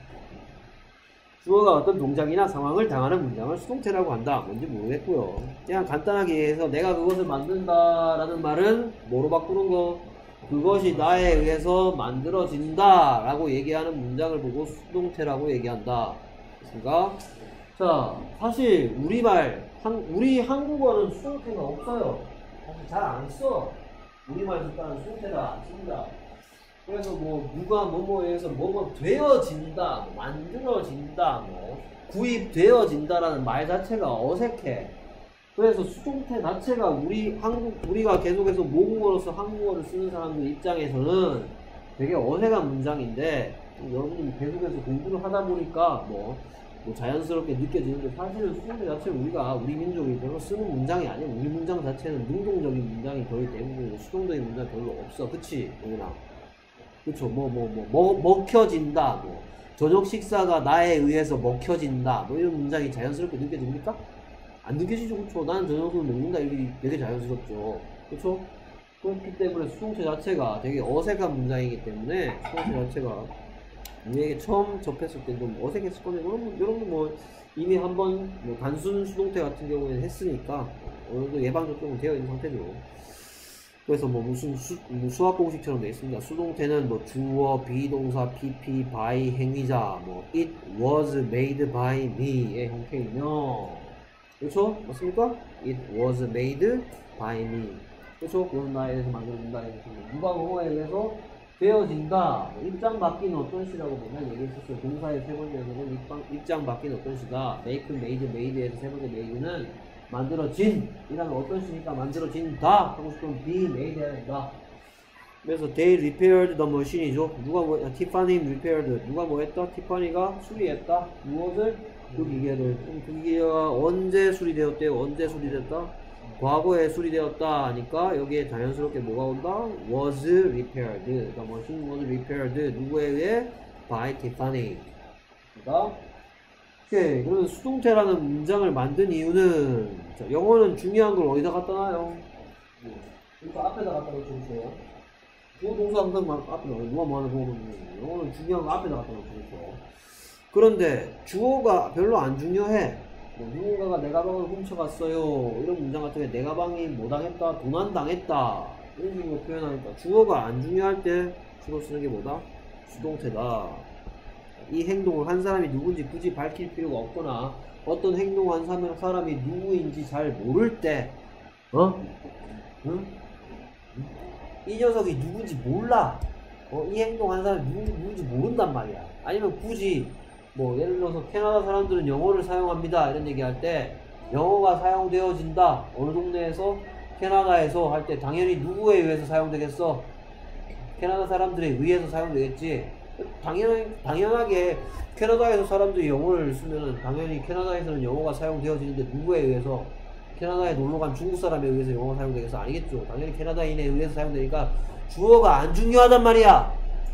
S1: 주어가 어떤 동작이나 상황을 당하는 문장을 수동태라고 한다. 뭔지 모르겠고요. 그냥 간단하게 얘기해서 내가 그것을 만든다라는 말은 뭐로 바꾸는 거? 그것이 나에 의해서 만들어진다 라고 얘기하는 문장을 보고 수동태라고 얘기한다. 그러니까 자, 사실 우리말, 한, 우리 한국어는 수동태가 없어요. 사실 잘 안 써. 우리말 습관은 수동태다 안 씁니다. 그래서 뭐 누가 뭐뭐에 의해서 뭐뭐 되어진다, 뭐 만들어진다, 뭐 구입되어진다라는 말 자체가 어색해. 그래서 수동태 자체가 우리 한국 우리가 계속해서 모국어로서 한국어를 쓰는 사람들 입장에서는 되게 어색한 문장인데 여러분이 계속해서 공부를 하다 보니까 뭐, 뭐 자연스럽게 느껴지는데 사실은 수동태 자체는 우리가 우리 민족이 별로 쓰는 문장이 아니야. 우리 문장 자체는 능동적인 문장이 거의 대부분 수동적인 문장 별로 없어. 그치? 영훈아? 그쵸? 뭐 뭐 뭐 뭐, 먹혀진다. 뭐 저녁 식사가 나에 의해서 먹혀진다. 뭐 이런 문장이 자연스럽게 느껴집니까? 안 느껴지죠, 그쵸? 나는 저녁을 먹는다, 이게 되게 자연스럽죠. 그쵸? 그렇기 때문에 수동태 자체가 되게 어색한 문장이기 때문에 수동태 자체가 우리에게 처음 접했을 때 좀 어색했을 건데, 여러분, 여러분 뭐 이미 한번 뭐 단순 수동태 같은 경우에는 했으니까 어느 정도 예방접종은 되어 있는 상태죠. 그래서 뭐 무슨 수, 뭐 수학 공식처럼 되어 있습니다. 수동태는 뭐 주어, 비동사, pp, by, 행위자, 뭐 it was made by me의 형태이며, 그렇죠? 맞습니까? It was made by me. 그렇죠? 그건 나에 의해서 만들어진다. 누가 뭐뭐에 의해서 되어진다. 입장 바뀌는 어떤 시라고 보면 얘기했었어요. 동사의 세 번째 녀석은 입장, 입장 바뀌는 어떤 시다. make, made, made에서 세 번째 made는 만들어진 이라는 어떤 시니까 만들어진다 하고 싶으면 be made 해야 된다. 그래서 they repaired the machine이죠. 누가 뭐 티파니 repaired. 누가 뭐 했다? 티파니가 수리했다. 무엇을? 그 기계를. 그 기계가 언제 수리되었대요? 언제 수리됐다? 과거에 수리되었다 하니까 여기에 자연스럽게 뭐가 온다? was repaired. 그러니까 machine was repaired. 누구에 의해? by Tiffany. 그러니까 오케이. 그러면 수동태라는 문장을 만든 이유는, 자, 영어는 중요한 걸 어디다 갖다 놔요? 그러니까 앞에다 갖다 놓죠. 주어 동사 항상 앞에 놔요. 누가 뭐 하는 거 보면 영어는 중요한 거 앞에다 갖다 놓죠. 그런데 주어가 별로 안 중요해. 뭐 누군가가 내 가방을 훔쳐갔어요. 이런 문장 같은 게 내 가방이 뭐 당했다, 도난 당했다. 이런 식으로 표현하니까 주어가 안 중요할 때 주로 쓰는 게 뭐다? 수동태다. 이 행동을 한 사람이 누군지 굳이 밝힐 필요가 없거나 어떤 행동을 한 사람이 누구인지 잘 모를 때, 어? 응? 이 녀석이 누군지 몰라. 어? 이 행동 한 사람이 누구, 누군지 모른단 말이야. 아니면 굳이 뭐 예를 들어서 캐나다 사람들은 영어를 사용합니다 이런 얘기할 때 영어가 사용되어진다 어느 동네에서 캐나다에서 할 때 당연히 누구에 의해서 사용되겠어? 캐나다 사람들에 의해서 사용되겠지. 당연, 당연하게 캐나다에서 사람들이 영어를 쓰면 당연히 캐나다에서는 영어가 사용되어지는데 누구에 의해서? 캐나다에 놀러간 중국 사람에 의해서 영어가 사용되겠어? 아니겠죠. 당연히 캐나다인에 의해서 사용되니까 주어가 안 중요하단 말이야.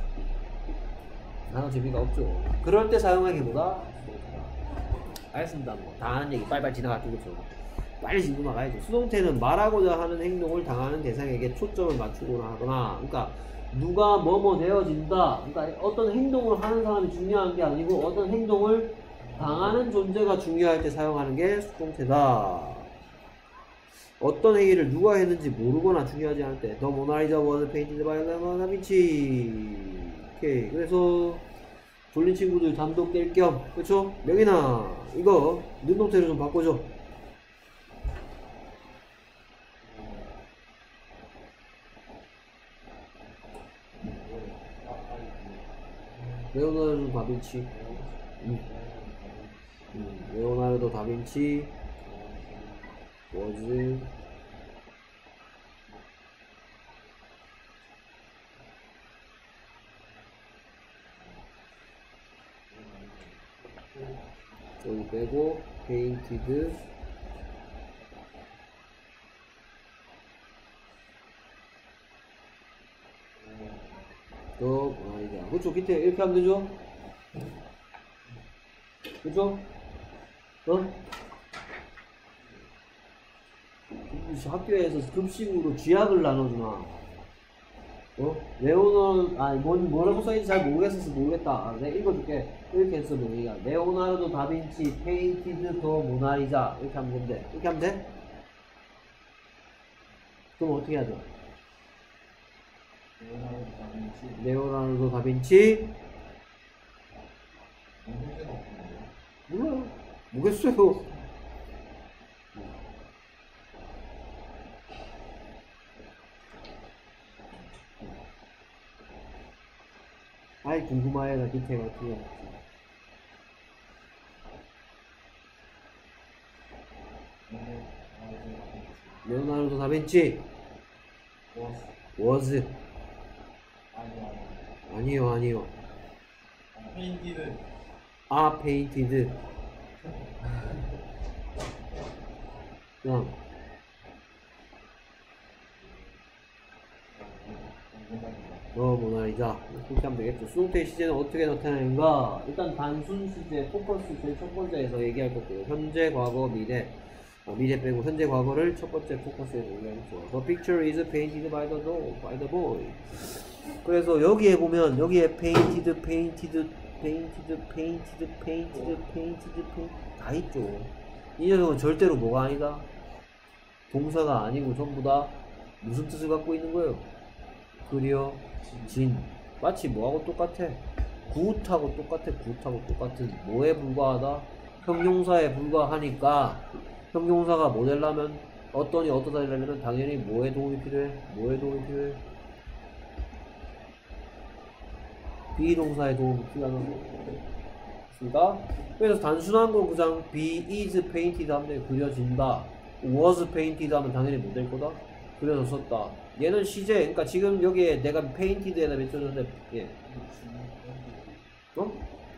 S1: 나는 재미가 없죠. 그럴 때 사용하기보다 알겠습니다. 뭐 다 하는 얘기 빨리빨리 지나갈게요. 그렇죠? 빨리 짚고 나가야죠. 수동태는 말하고자 하는 행동을 당하는 대상에게 초점을 맞추거나 하거나, 그러니까 누가 뭐뭐 되어진다. 그러니까 어떤 행동을 하는 사람이 중요한 게 아니고 어떤 행동을 당하는 존재가 중요할 때 사용하는 게 수동태다. 어떤 행위를 누가 했는지 모르거나 중요하지 않을 때 The Mona Lisa was painted by Leonardo da Vinci. 오케이. 그래서 졸린 친구들 잠도 깰 겸, 그쵸? 명인아, 이거 능동태로 좀 바꿔줘. 레오나르도 다빈치. 음. 음. 레오나르도 다빈치 was 여기 빼고 painted 더 아니다. 그쵸 밑에 이렇게 하면 되죠? 그죠? 어? 학교에서 급식으로 쥐약을 나눠주나? 어? 레오나르도, 아니, 뭔, 뭐라고 써있는지 잘 모르겠어서 모르겠다. 아, 내가 읽어줄게. 이렇게 했어, 여기가. 레오나르도 다빈치, 페인티드 더 모나리자. 이렇게 하면 된대. 이렇게 하면 돼? 그럼 어떻게 하죠?
S3: 레오나르도 다빈치.
S1: 레오나르도 다빈치?
S3: 문제가 없는데.
S1: 몰라요. 뭐겠어요? 아이 궁금하다 디테일 어떻게 할지. 레오나르도 다빈치
S3: was.
S1: was
S3: 아니요, 아니요.
S1: 아니요 아니요
S3: 페인티드.
S1: 아 painted 그냥 어 모나리자 그렇게 하면 되겠죠. 수동태 시제는 어떻게 나타나는가? 일단 단순 시제 포커스 제일 첫 번째에서 얘기할 거고요. 현재 과거 미래 어, 미래 빼고 현재 과거를 첫 번째 포커스에서 얘기하겠죠. The picture is painted by the dog, by the boy. 그래서 여기에 보면 여기에 painted, painted, painted, painted, painted, painted, painted 다 있죠. 이 녀석은 절대로 뭐가 아니다? 동사가 아니고 전부 다 무슨 뜻을 갖고 있는 거예요? 그리어 진 마치 뭐하고 똑같아? 굿하고 똑같아. 굿하고 똑같은 뭐에 불과하다? 형용사에 불과하니까 형용사가 뭐 되려면 어떠니 어떠다 되려면 당연히 뭐에 도움이 필요해? 뭐에 도움이 필요해? 비동사에 도움이 필요하는 거니까 그래서 단순한 거 그냥 be is painted 하면 그려진다. was painted 하면 당연히 뭐 될 거다? 그려서 썼다. 얘는 시제, 그러니까 지금 여기에 내가 painted에다 몇 줬는데, 예. 어?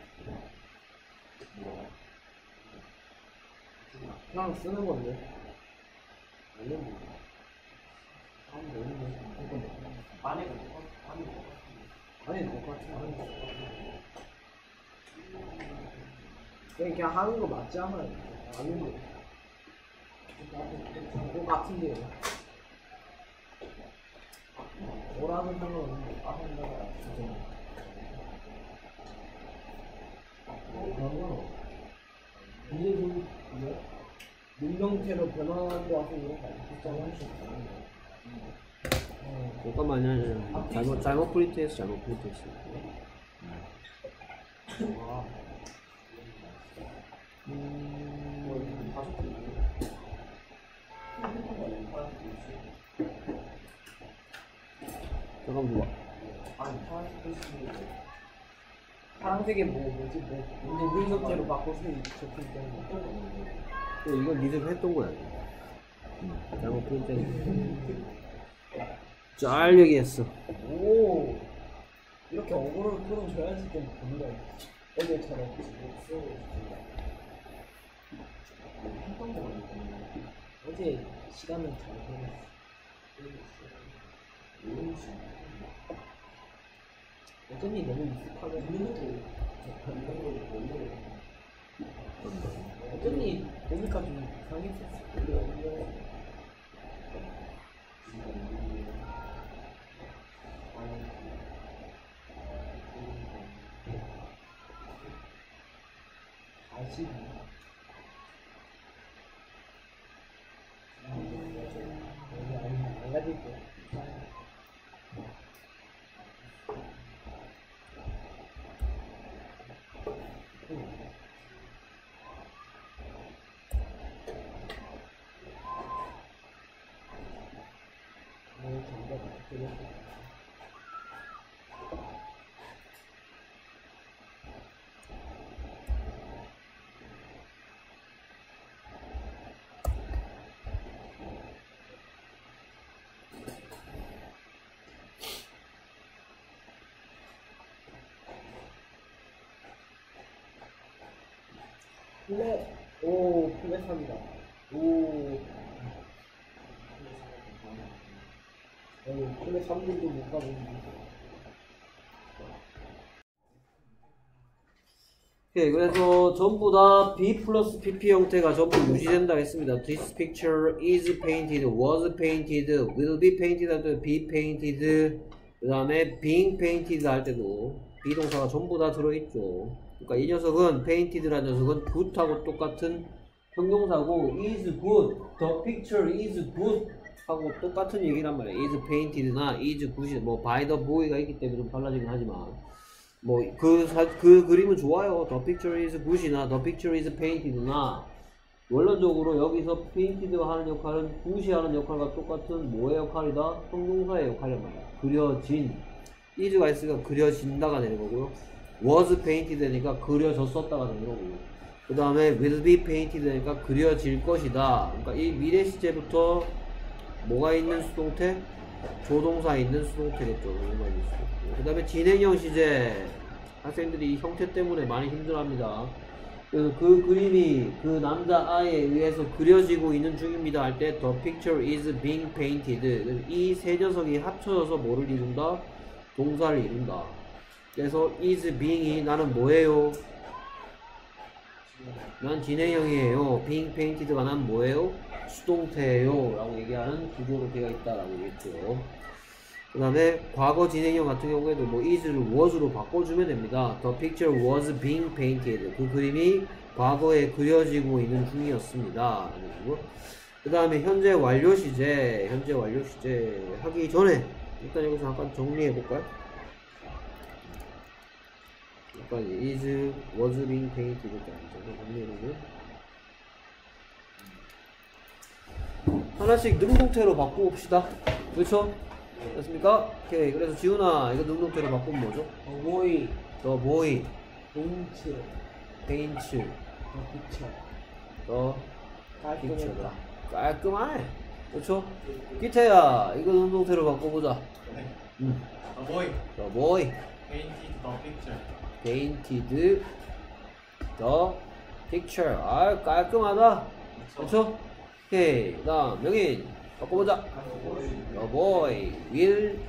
S2: 그냥 쓰는 건데. 아니면 뭐. 하면 되는데.
S3: 아니, 아니.
S2: 아니, 똑같아. 아니, 그냥, 그냥 하는 거 맞지 않아요? 아닌데. 똑같은데요. 뭐라는 상관없는데. 하는 거야. 그러면 이제 좀 뭐? 능명태로 변화하고 와서 이런 거 아니야? 할수 있어.
S1: 잠깐만요. 잘못, 잘못 프린트했어, 잘못 프린트했어.
S2: 아. 음.
S1: 잠깐만 봐.
S2: 아니, 파란색에 뭐, 뭐지, 뭐, 누군 석재로 바꿔 쓰기 적혀 있다는
S1: 또 이건 니들 했던 거야. 잘못 프린트했어. 잘 얘기했어.
S2: 오, 이렇게 어그로를 끌어줘야지 좀 보는 거야. 어제처럼. 어제 시간을 잘 보냈어. 어쩐지 너무 익숙하게 어쩐지 보니까 좀 이상했었어. 아시 안 가질게. 뭐 정답 어떻게 됐어? 플랫 오 플랫합니다. 오 어, 플랫 삼 분도 못 가보는데.
S1: 오케이, 그래서 전부 다 B 플러스 피피 형태가 전부 유지된다 했습니다. This picture is painted, was painted, will be painted 할 때도 be painted, 그 다음에 being painted 할 때도 비동사가 전부 다 들어있죠. 그러니까 이 녀석은 painted라는 녀석은 good하고 똑같은 형용사고 is good, the picture is good 하고 똑같은 얘기란 말이에요. is painted나 is good이 뭐 by the boy가 있기 때문에 좀 달라지긴 하지만 뭐 그 그 그림은 좋아요. The picture is good이나 the picture is painted나 원론적으로 여기서 painted가 하는 역할은 good이 하는 역할과 똑같은 뭐의 역할이다? 형용사의 역할이란 말이야. 그려진 is가 있으니까 그려진다가 되는 거고요. was painted 되니까 그려졌었다가 되는 거고요. 그 다음에 will be painted 되니까 그려질 것이다. 그러니까 이 미래 시제부터 뭐가 있는 수동태? 조동사 있는 수동태겠죠. 그 다음에 진행형 시제 학생들이 이 형태 때문에 많이 힘들어합니다. 그래서 그 그림이 그 남자 아이에 의해서 그려지고 있는 중입니다 할 때 the picture is being painted 이 세 녀석이 합쳐져서 뭐를 이룬다? 동사를 이룬다. 그래서 is being이 나는 뭐예요? 난 진행형이에요. being painted가 난 뭐예요? 수동태예요 라고 얘기하는 구조로 되어 있다라고 얘기했죠. 그 다음에 과거 진행형 같은 경우에도 뭐 is를 was로 바꿔주면 됩니다. The picture was being painted. 그 그림이 과거에 그려지고 있는 중이었습니다. 그 다음에 현재 완료 시제, 현재 완료 시제 하기 전에 일단 여기서 잠깐 정리해 볼까요? 약간 is, was being painted 이렇게 정리해보면 하나씩 능동태로 바꿔봅시다. 그렇죠? 됐습니까? 오케이. 그래서 지훈아 이거 능동태로 바꾸면 뭐죠?
S2: 어, 보이
S1: The boy
S2: 벤츠
S1: paints
S2: 더 피처
S1: the
S2: 깔끔했다.
S1: picture. 깔끔하네. 그렇죠? 기태야 이거 능동태로 바꿔보자.
S3: 네.
S1: 음.
S3: The boy
S1: The boy
S3: painted the picture.
S1: painted the picture. 아 깔끔하다. 그렇죠? 오케이. 그 다음 명인 바꿔보자. The boy will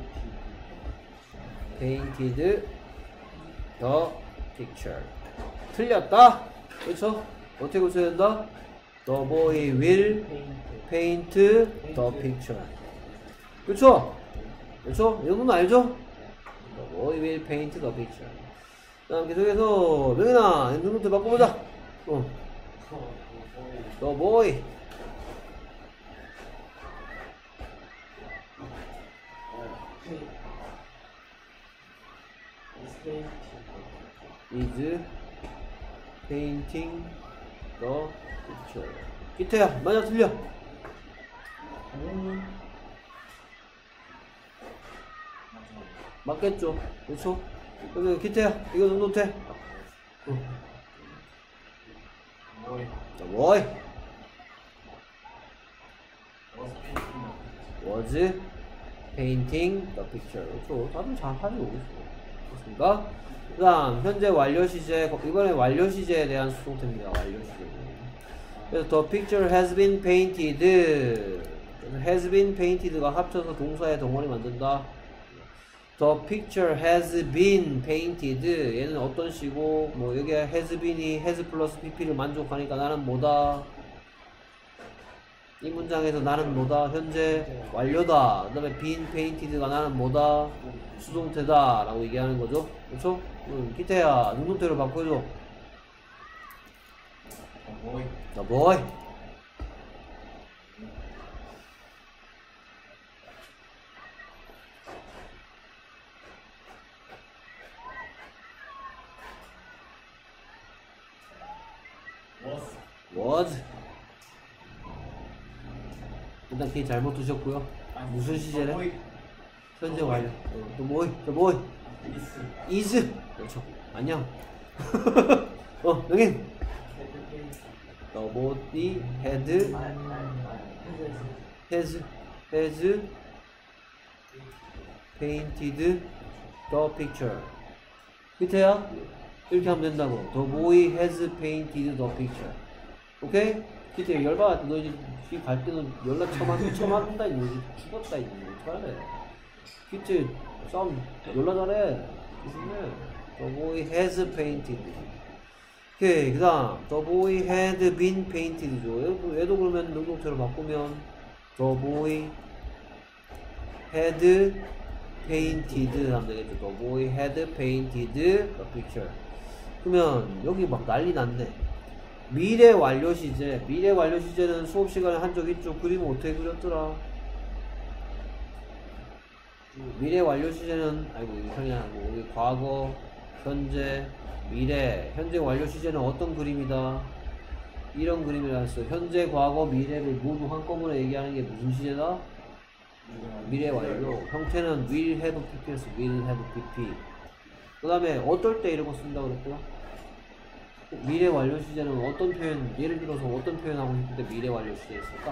S1: painted the picture. 틀렸다. 그렇죠? 어떻게 고쳐야 된다? The boy will paint the picture. 그렇죠? 그렇죠? 이런 건 알죠? The boy will paint the picture. 그 다음 계속해서 명인아 능동태 바꿔보자. 어. The boy is painting the picture. 기태야 맞아 틀려?
S2: 음,
S1: 맞겠죠? 그렇죠? 그래서 기태야 이거 능동태. 어.
S3: boy
S1: The boy
S3: was painting the picture.
S1: was painting the picture. 그렇죠? 다들 잘 하죠. 그렇습니까? 그 다음 현재 완료 시제 이번에 완료 시제에 대한 수동태입니다. 완료 시제. 그래서 the picture has been painted. 그래서 has been painted가 합쳐서 동사의 덩어리 만든다. The picture has been painted. 얘는 어떤 시고 뭐 여기에 has been이 has 플러스 pp를 만족하니까 나는 뭐다? 이 문장에서 나는 뭐다? 현재 완료다. 그 다음에 been painted가 나는 뭐다? 수동태다 라고 얘기하는 거죠. 그렇죠? 응, 기태야 능동태로 바꿔줘.
S3: The boy
S1: The boy
S3: was
S1: was 일단 기 잘못 두셨고요.
S3: 아니,
S1: 무슨 시제래?
S3: The boy
S1: 현재 완료. 어, the boy, the boy
S3: is
S1: is 그렇죠. 안녕. 어, 여기 the body had has has painted the picture. 기태야 이렇게 하면 된다고. The boy has painted the picture. 오케이? 기태 열받았다. 너 이제 갈 때는 연락 처음 처음 한다 이제 죽었다 이제 어떡하래? 기태 싸움 연락 잘해. 조심해. The boy has painted. 오케이. 그다음 the boy had been painted죠. 얘도, 얘도 그러면 능동태로 바꾸면 the boy had painted 하면 되겠죠. The boy had painted the picture. 그러면 여기 막 난리 났네. 미래 완료 시제. 미래 완료 시제는 수업 시간에 한 적 있죠. 그림을 어떻게 그렸더라? 미래 완료 시제는 아이고 이상이 아니고 여기 과거, 현재, 미래. 현재 완료 시제는 어떤 그림이다? 이런 그림이라 했어. 현재, 과거, 미래를 모두 한꺼번에 얘기하는 게 무슨 시제다? 미래 완료. 형태는 will have pp에서 will have pp. 그 다음에 어떨 때 이런 거 쓴다고 그랬더라? 미래 완료 시제는 어떤 표현, 예를 들어서 어떤 표현 하고 싶을 때 미래 완료 시제 있을까?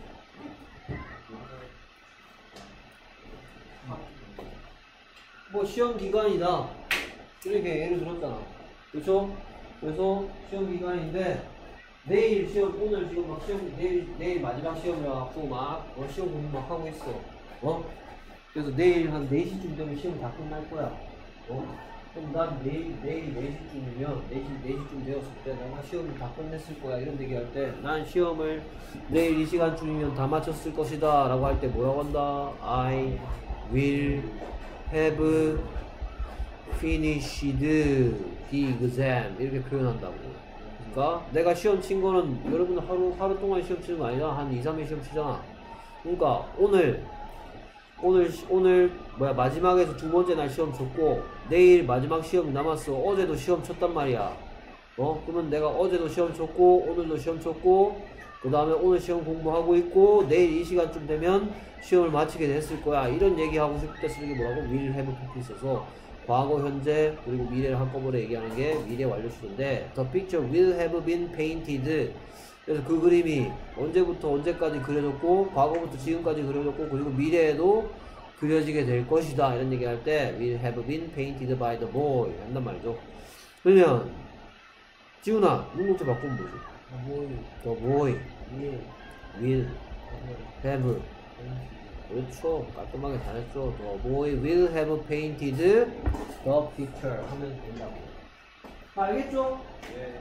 S1: 뭐 시험 기간이다. 이렇게 예를 들었잖아. 그렇죠? 그래서 시험 기간인데 내일 시험, 오늘 지금 막 시험, 내일, 내일 마지막 시험이라갖고 막, 어, 시험 공부 막 하고 있어. 어? 그래서 내일 한 네 시쯤 되면 시험 다 끝날 거야. 어? 그럼 난 내일, 내일 네 시쯤이면, 네 시, 네 시쯤 되었을 때 내가 시험을 다 끝냈을 거야. 이런 얘기 할 때, 난 시험을 내일 이 시간쯤이면 다 마쳤을 것이다. 라고 할 때 뭐라고 한다? I will have finished the exam. 이렇게 표현한다고. 그러니까 내가 시험 친 거는 여러분 하루 하루 동안 시험 치는 거 아니잖아. 한 이, 삼 일 시험 치잖아. 그러니까 오늘 오늘 오늘 뭐야 마지막에서 두 번째 날 시험 쳤고 내일 마지막 시험이 남았어. 어제도 시험 쳤단 말이야. 어? 그러면 내가 어제도 시험 쳤고 오늘도 시험 쳤고 그 다음에 오늘 시험 공부하고 있고 내일 이 시간쯤 되면 시험을 마치게 됐을 거야. 이런 얘기하고 싶을 때 쓰는 게 뭐라고? will have pp 있어서 과거, 현재, 그리고 미래를 한꺼번에 얘기하는 게 미래 완료 시제인데 The picture will have been painted. 그래서 그 그림이 언제부터 언제까지 그려졌고 과거부터 지금까지 그려졌고 그리고 미래에도 그려지게 될 것이다. 이런 얘기할 때 will have been painted by the boy 한단 말이죠. 그러면 지훈아, 눈동자 바꾸면 뭐지? The boy will have. 그렇죠. 깔끔하게 잘했죠. The boy will have painted the picture 하면 된다고. 알겠죠?
S3: 예.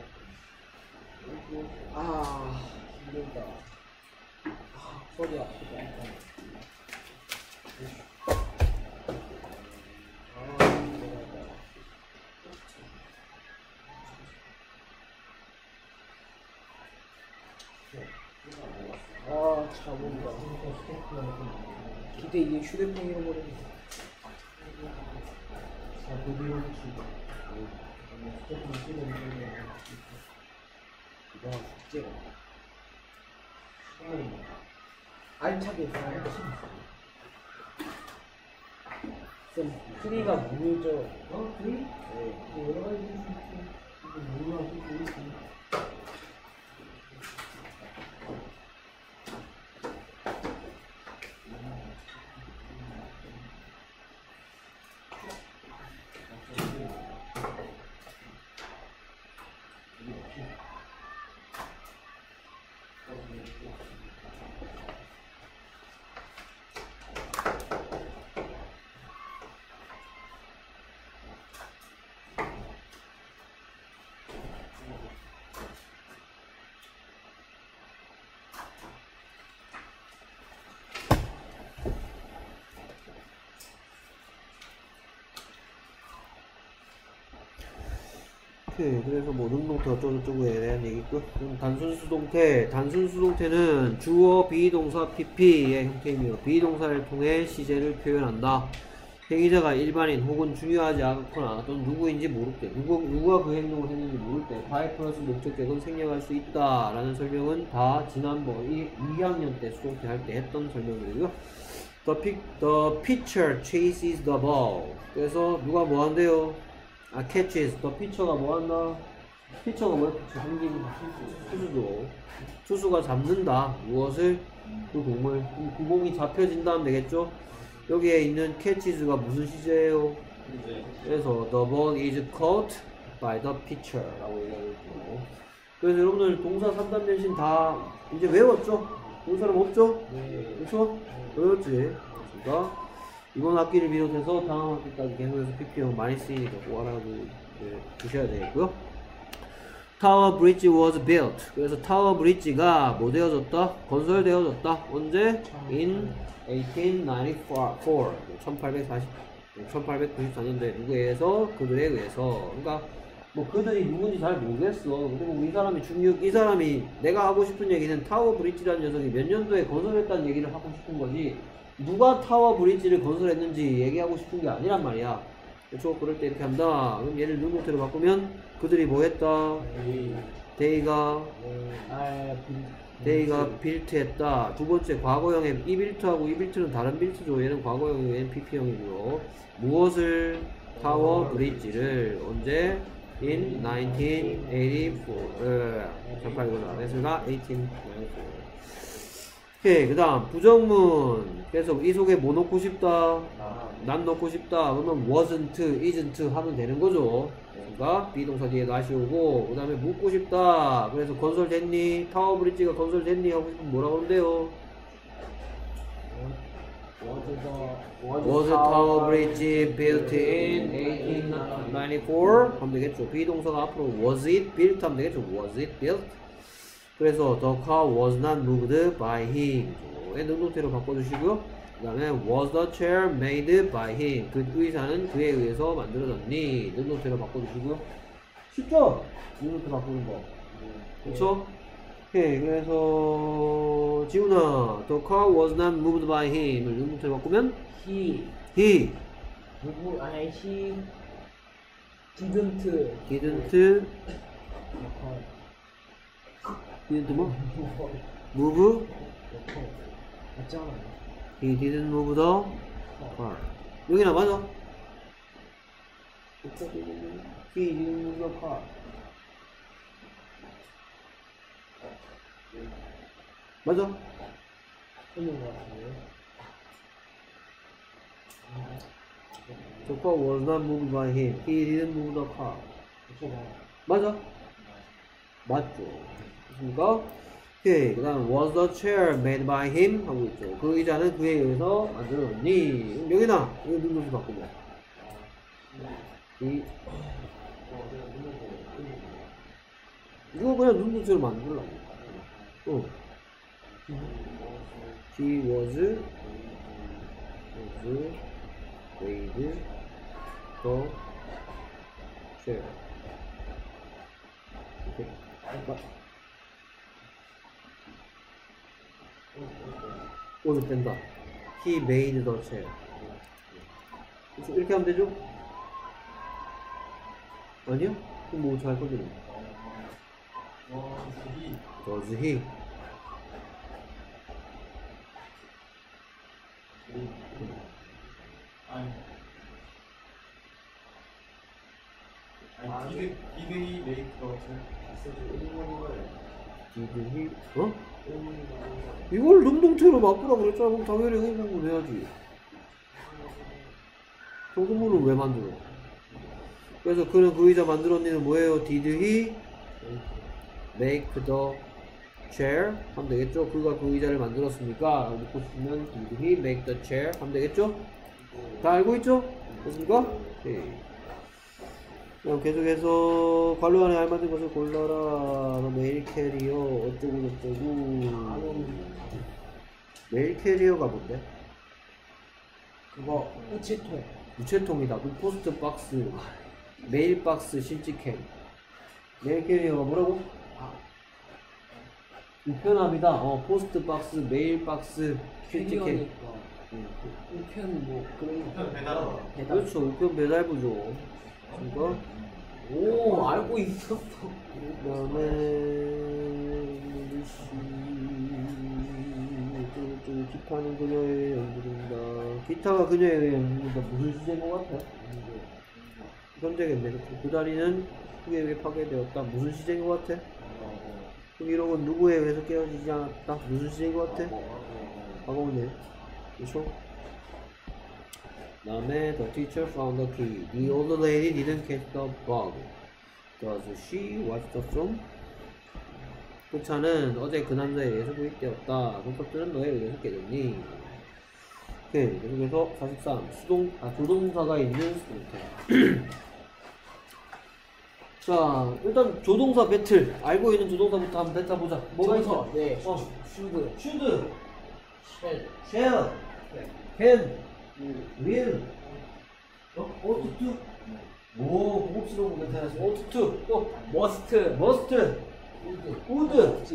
S2: 아 힘들다. 아 소리 아프다. 아 힘들다. 아 참은다. 기대 이게 휴대폰 잃어버렸네. 아 드디어 휴대폰 잃어버렸네. 와 숙제가 알차게 잘했지. 쌤 프리가 뭐죠? 어 프리? 네. 여러 가지 이거 뭐라고 프리?
S1: 오케이. 그래서 뭐 능동태 어쩌고저쩌고에 대한 얘기 있고 그럼 단순수동태. 단순수동태는 주어 비동사 pp의 형태이며 비동사를 통해 시제를 표현한다. 행위자가 일반인 혹은 중요하지 않거나 또는 누구인지 모를 때 누구, 누가 그 행동을 했는지 모를 때 바이 플러스 목적격은 생략할 수 있다 라는 설명은 다 지난번 이 학년 때 수동태 할 때 했던 설명들이고요. The, pic, the pitcher chases the ball. 그래서 누가 뭐 한대요? 아, catches. The pitcher가 뭐 한다? 피처가 뭐야? 피처. 한긴 투수죠. 투수가 잡는다. 무엇을? 그 공을. 그 공이 잡혀진다 하면 되겠죠? 여기에 있는 catches가 무슨 시제예요? 그래서 the ball is caught by the pitcher라고 얘기하고 있고. 그래서 여러분들 동사 삼 단 변신 다 이제 외웠죠? 본 사람 없죠?
S2: 네.
S1: 그렇죠? 외웠지? 그러니까 이번 학기를 비롯해서 다음 학기까지 계속해서 피피엠 많이 쓰이니까 꼭 알아두고 네, 두셔야 되겠고요. 타워 브릿지 was built. 그래서 타워 브릿지가 뭐 되어졌다? 건설되어졌다. 언제? in eighteen ninety-four. 천팔백사십, 천팔백구십사 년도에 누구에 의해서? 그들에 의해서. 그러니까 뭐 그들이 누군지 잘 모르겠어. 그리고 이 사람이 중요, 이 사람이 내가 하고 싶은 얘기는 타워 브릿지라는 녀석이 몇 년도에 건설했다는 얘기를 하고 싶은 거지. 누가 타워 브릿지를 건설했는지 얘기하고 싶은 게 아니란 말이야. 그렇죠? 그럴 때 이렇게 한다. 그럼 얘를 눈노트로 바꾸면 그들이 뭐 했다? 데이가
S2: 아,
S1: 데이가 빌트했다. 두 번째 과거형의 이 빌트하고 이 빌트는 다른 빌트죠. 얘는 과거형이고 얘는 피피형이고요. 무엇을? 타워 브릿지를 언제? in nineteen eighty-four. 잠깐 이거 나왔으니까 eighteen ninety-four. 오케이, 그 다음 부정문. 그래서 이 속에 뭐 넣고 싶다? 난 넣고 싶다. 그러면 wasn't, isn't 하면 되는 거죠. 그러니까 비동사 뒤에 다시 오고, 그 다음에 묻고 싶다. 그래서 건설됐니? 타워 브릿지가 건설됐니? 하고 싶으면 뭐라고 하는데요? Was the tower bridge built in eighteen ninety-four? 하면 되겠죠. 비동사가 앞으로 was it built 하면 되겠죠. Was it built? 그래서 the car was not moved by him. 의 능동태로 바꿔주시고요. 그 다음에 was the chair made by him. 그 의자는 그에 의해서 만들어졌니? 능동태로 바꿔주시고요. 쉽죠? 능동태 바꾸는 거. 그렇죠? 오케이. 그래서 지훈아, the car was not moved by him을 능동태로 바꾸면
S2: he
S1: he
S2: 누구 아니 he didn't
S1: didn't didn't 뭐? move
S2: 맞잖아.
S1: he didn't move the car. 여기나 맞아? he didn't move the car. 맞아?
S2: 틀린 것 같은데.
S1: The car was not moved by him. He didn't move the car.
S2: 그쵸.
S1: 맞아? 맞죠. 그렇습니까? 오케이. 그 다음 was the chair made by him? 하고 있죠. 그 의자는 그에 의해서 만들어졌니? 그럼 여기나 이거 능동수 바꾸면 이 이거 그냥 능동수로 만들려고. 어. He was was made the chair. 오케이. was 뺀다. He made the chair. 그래서 이렇게 하면 되죠? 아니요? 그럼 뭐 잘 건드려? was he?
S3: 아니. 아니, 디드, 디드이 메이커
S1: did he? 어? 이걸 능동태로 바꾸라 그랬잖아. 그럼 당연히 의문문 해야지. 조동문을 왜 만들어? 그래서 그는 그 의자 만들었니는 뭐예요? Did he make the chair? 하면 되겠죠? 그가 그 의자를 만들었습니까? 라고 묻고 싶으면 Did he make the chair? 하면 되겠죠? 다 알고 있죠? 됐습니까? 네. 그럼 계속해서 관로 안에 알맞은 것을 골라라. 너 메일 캐리어 어쩌고 저쩌고. 메일 캐리어가 뭔데?
S2: 그거 우체통.
S1: 우체통이다. 그 포스트 박스, 메일 박스 실직해. 메일 캐리어가 뭐라고?
S2: 아,
S1: 우편함이다. 어, 포스트 박스, 메일 박스 실직해.
S2: 캐리어니까. 우편 뭐 그런
S3: 우편 배달하다.
S2: 배달.
S1: 그렇죠. 우편 배달부죠. 그러니까
S2: 오, 알고 있었어.
S1: 그다음에 또 기타는 그녀의 연주된다. 기타가 그녀에 의해 연주된다. 무슨 시제인 것 같아? 현재겠네. 그 다리는 그에 의해 파괴되었다. 무슨 시제인 것 같아? 그 기록은 누구에 의해서 깨어지지 않았다. 무슨 시제인 것 같아? 과거네. 그렇죠? 다음에 the teacher found the key. The old lady didn't catch the bug. does she watch the film? 그 차는 어제 그 남자에 의해서 구입되었다. 문법들은 너에 의해서 깨졌니? 오케이. 계속해서 사십삼. 수동, 아, 조동사가 있는 수동태. 자, 일단 조동사 배틀. 알고 있는 조동사부터 한번 뱉어보자. 뭐가 있어?
S2: 네.
S1: 어.
S2: 슈드.
S1: should,
S2: 쉘.
S1: shall, can, will, 어? ought to. 오, 고급스러운 거 괜찮았어. ought to. 또,
S2: 머스트.
S1: must,
S2: 우드.
S1: would.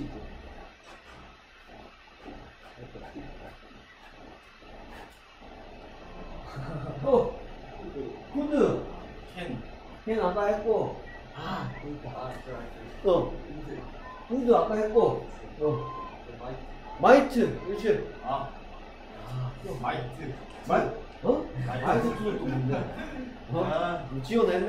S1: 또, good.
S3: 캔.
S1: can 아까 했고,
S2: 아, 그러니까.
S3: 아, 그래.
S1: 어, would 아까 했고, 어,
S3: 마이트.
S1: might, 그렇지.
S3: 아,
S2: 아,
S3: 마이트.
S1: 마이, 어?
S3: 마이트.
S1: 마이트 툴을 또 뭔데? 어?
S3: 아.
S1: 뭐 지원할래?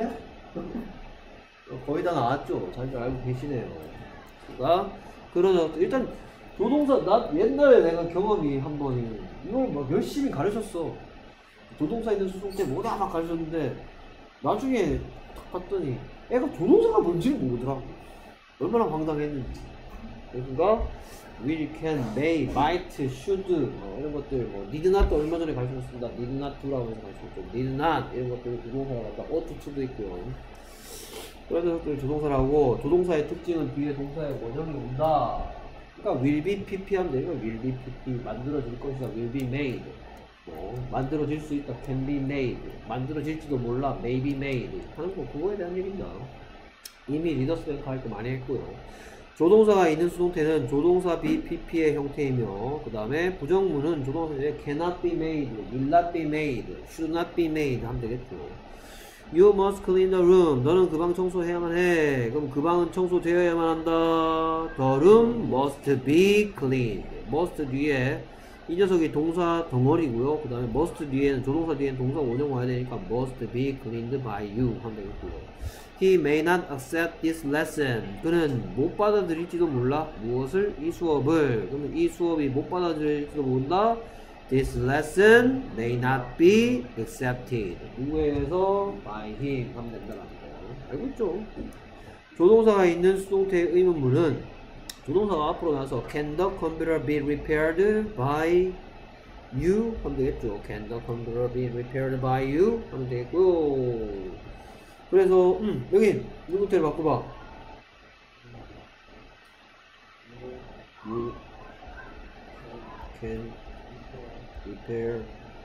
S1: 어, 거의 다 나왔죠. 잘들 알고 계시네요. 자, 그러자 일단 조동사 나 옛날에 내가 경험이 한 번이 이걸 막 열심히 가르쳤어. 조동사 있는 수동태 뭐다 막 가르쳤는데 나중에 딱 봤더니 애가 조동사가 뭔지를 모르더라고. 얼마나 황당했는지. 그러니까 will, can, may, might, should 뭐 이런 것들 뭐 need not도 얼마 전에 가르쳤습니다. need not to라고 해서 가르쳤죠. need not 이런 것들을 조동사라고 한다. ought to도 있고요. 그런 녀석들 조동사라고 조동사의 특징은 뒤에 동사의 원형이 온다. 그러니까 will be pp 하면 되니까 will be pp 만들어질 것이다. will be made 뭐 만들어질 수 있다. can be made 만들어질지도 몰라. may be made 하는 거 그거에 대한 얘기입니다. 이미 리더스 뱅크 할 때 많이 했고요. 조동사가 있는 수동태는 조동사 be pp의 형태이며 그 다음에 부정문은 조동사에 cannot be made, will not be made, should not be made 하면 되겠죠. You must clean the room. 너는 그 방 청소해야만 해. 그럼 그 방은 청소되어야만 한다. The room must be cleaned. must 뒤에 이 녀석이 동사 덩어리고요. 그 다음에 must 뒤에는 조동사 뒤에는 동사 원형 와야 되니까 must be cleaned by you 하면 되겠고요. He may not accept this lesson. 그는 못 받아들일지도 몰라. 무엇을? 이 수업을. 그러면 이 수업이 못 받아들일지도 모른다. This lesson may not be accepted. 누구에 의해서? By him 하면 된다는 거. 알고 있죠? 조동사가 있는 수동태의 의문문은 조동사가 앞으로 나와서 Can the computer be repaired by you? 하면 되겠죠. Can the computer be repaired by you? 하면 되겠고요. 그래서 음, 여기 누구한테 바꿔봐. You can repair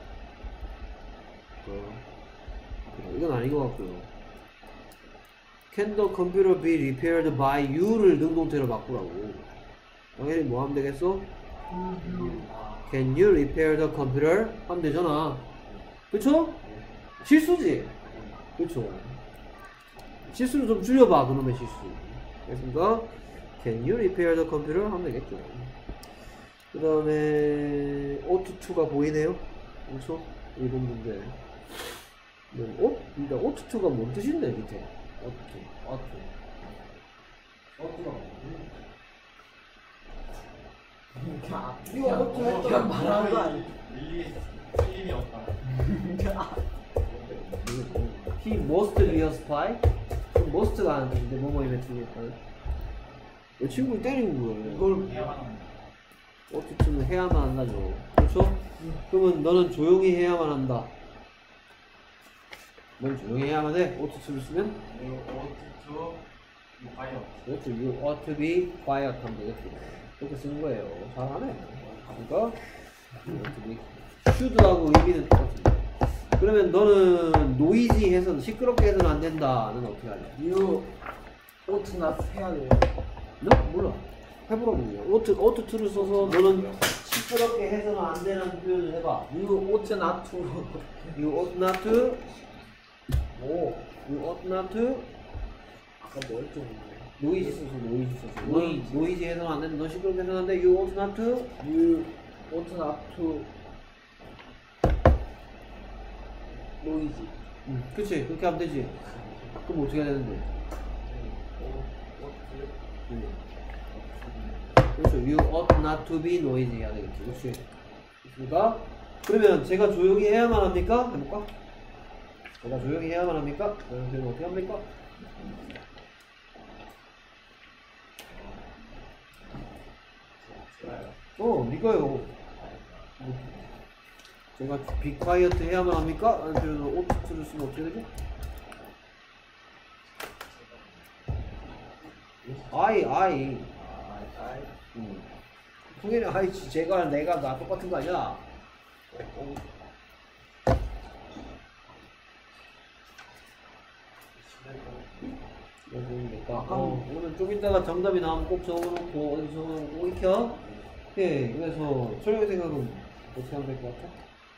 S1: the 이건 아닌 것 같고요. Can the computer be repaired by you를 능동태로 바꾸라고. 당연히 뭐 하면 되겠어? Can you repair the computer? 하면 되잖아. 그쵸? 실수지? 그쵸? 실수를 좀 줄여봐, 그놈의 실수. 그래서 Can you repair the computer? 하면 되겠죠. 그 다음에 ought to가 보이네요. 그렇죠? 일본 문제. ought, 근데 ought to가 뭔 뜻인데 밑에? ought to, ought to. ought가
S2: 그냥,
S1: 이거 ought to 했잖아.
S2: 그냥 말하는 거 아니야?
S3: 일리 틀림이 없다.
S1: He must be a spy? must가 하는 뜻인데 뭐뭐임에 틀렸다는. 내 친구를 때리는 거예요.
S2: 이걸
S3: 해야만 합니다.
S1: ought 해야만 한다죠. 그렇죠? 음. 그러면 너는 조용히 해야만 한다. 넌 조용히 해야만 해. ought 를 쓰면?
S3: 오투투 파이어.
S1: 그렇죠. You ought to be quiet 하면 되겠죠. 그렇게 쓰는 거예요. 잘하네. 그러니까 you ought to be should하고 의미는 똑같습니다. 그러면 너는 noisy 해서는 시끄럽게 해서는 안 된다는 어떻게 하냐?
S2: You ought not 해야 돼요.
S1: 너? 몰라. 해보라고요. ought, ought to를 써서 너는 시끄럽게 해서는 안 되는 표현을 해봐.
S2: You ought not to.
S1: You ought not to. 오. You ought not to.
S2: 아까 뭐 했죠?
S1: 노이즈 써서 노이즈 써서.
S2: 노이즈.
S1: 노이즈 해서는 안 된다. 너 시끄럽게 해서는 안 돼. You ought not to.
S2: You ought not to. 노이즈.
S1: 응. 그치. 그렇게 하면 되지. 그럼 어떻게 해야 되는데? 응. 그렇죠. You ought not to be noisy 해야 되겠지. 그렇지. 그렇습니까? 그러면 제가 조용히 해야만 합니까? 해볼까? 제가 조용히 해야만 합니까? 그러면 어떻게 합니까? 어, 네가요. 제가 be quiet 해야만 합니까? 아니면 ought-to를 쓰면 어떻게 되죠? I, I. 음. 통일은 아이지, 제가, 내가, 나 똑같은 거 아니야? 어, 어. 어, 오늘 좀 이따가 정답이 나오면 꼭 적어놓고, 어디 적어놓고, 익혀? 예, 그래서, 철학의 생각은 어떻게 하면 될 것 같아?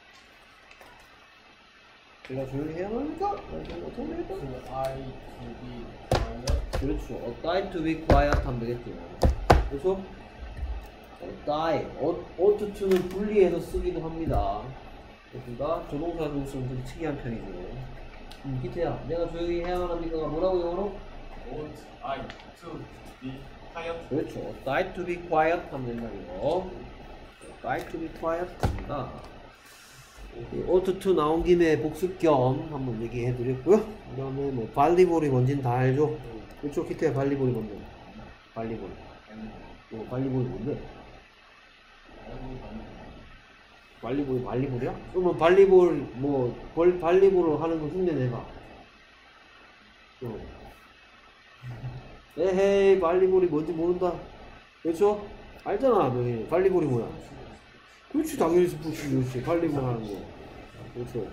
S1: 제가 조용히 해야만 합니까? 어떻게 하면 될까?
S3: I to be quiet.
S1: 그렇죠. 어, die to be quiet 하면 되겠죠. 그렇죠? 어, die. 어, ought to는 분리해서 쓰기도 합니다. 그러니까 조동사 중으로는 좀 특이한 편이죠. 음, 기태야, 내가 조용히 해야만 합니까가 뭐라고 영어로?
S3: Ought I to be quiet.
S1: 그렇죠. die to be quiet 하면 된다고요. die to be quiet 합니다. ought to 나온 김에 복습 겸 한번 얘기해 드렸고요. 그 다음에 뭐 발리볼이 뭔지는 다 알죠? 그렇죠. 기태야, 발리볼이 뭔데? 발리볼. 뭐 발리볼이 뭔데? 발리볼이 발리볼이야? 그러면 발리볼 뭐 벌, 발리볼을 하는 거 흉내 내봐. 어. 에헤이, 발리볼이 뭔지 모른다. 그렇죠? 알잖아, 너희. 발리볼이 뭐야? 그렇지, 당연히 스포츠 그렇지. 발리볼 하는 거. 그렇죠.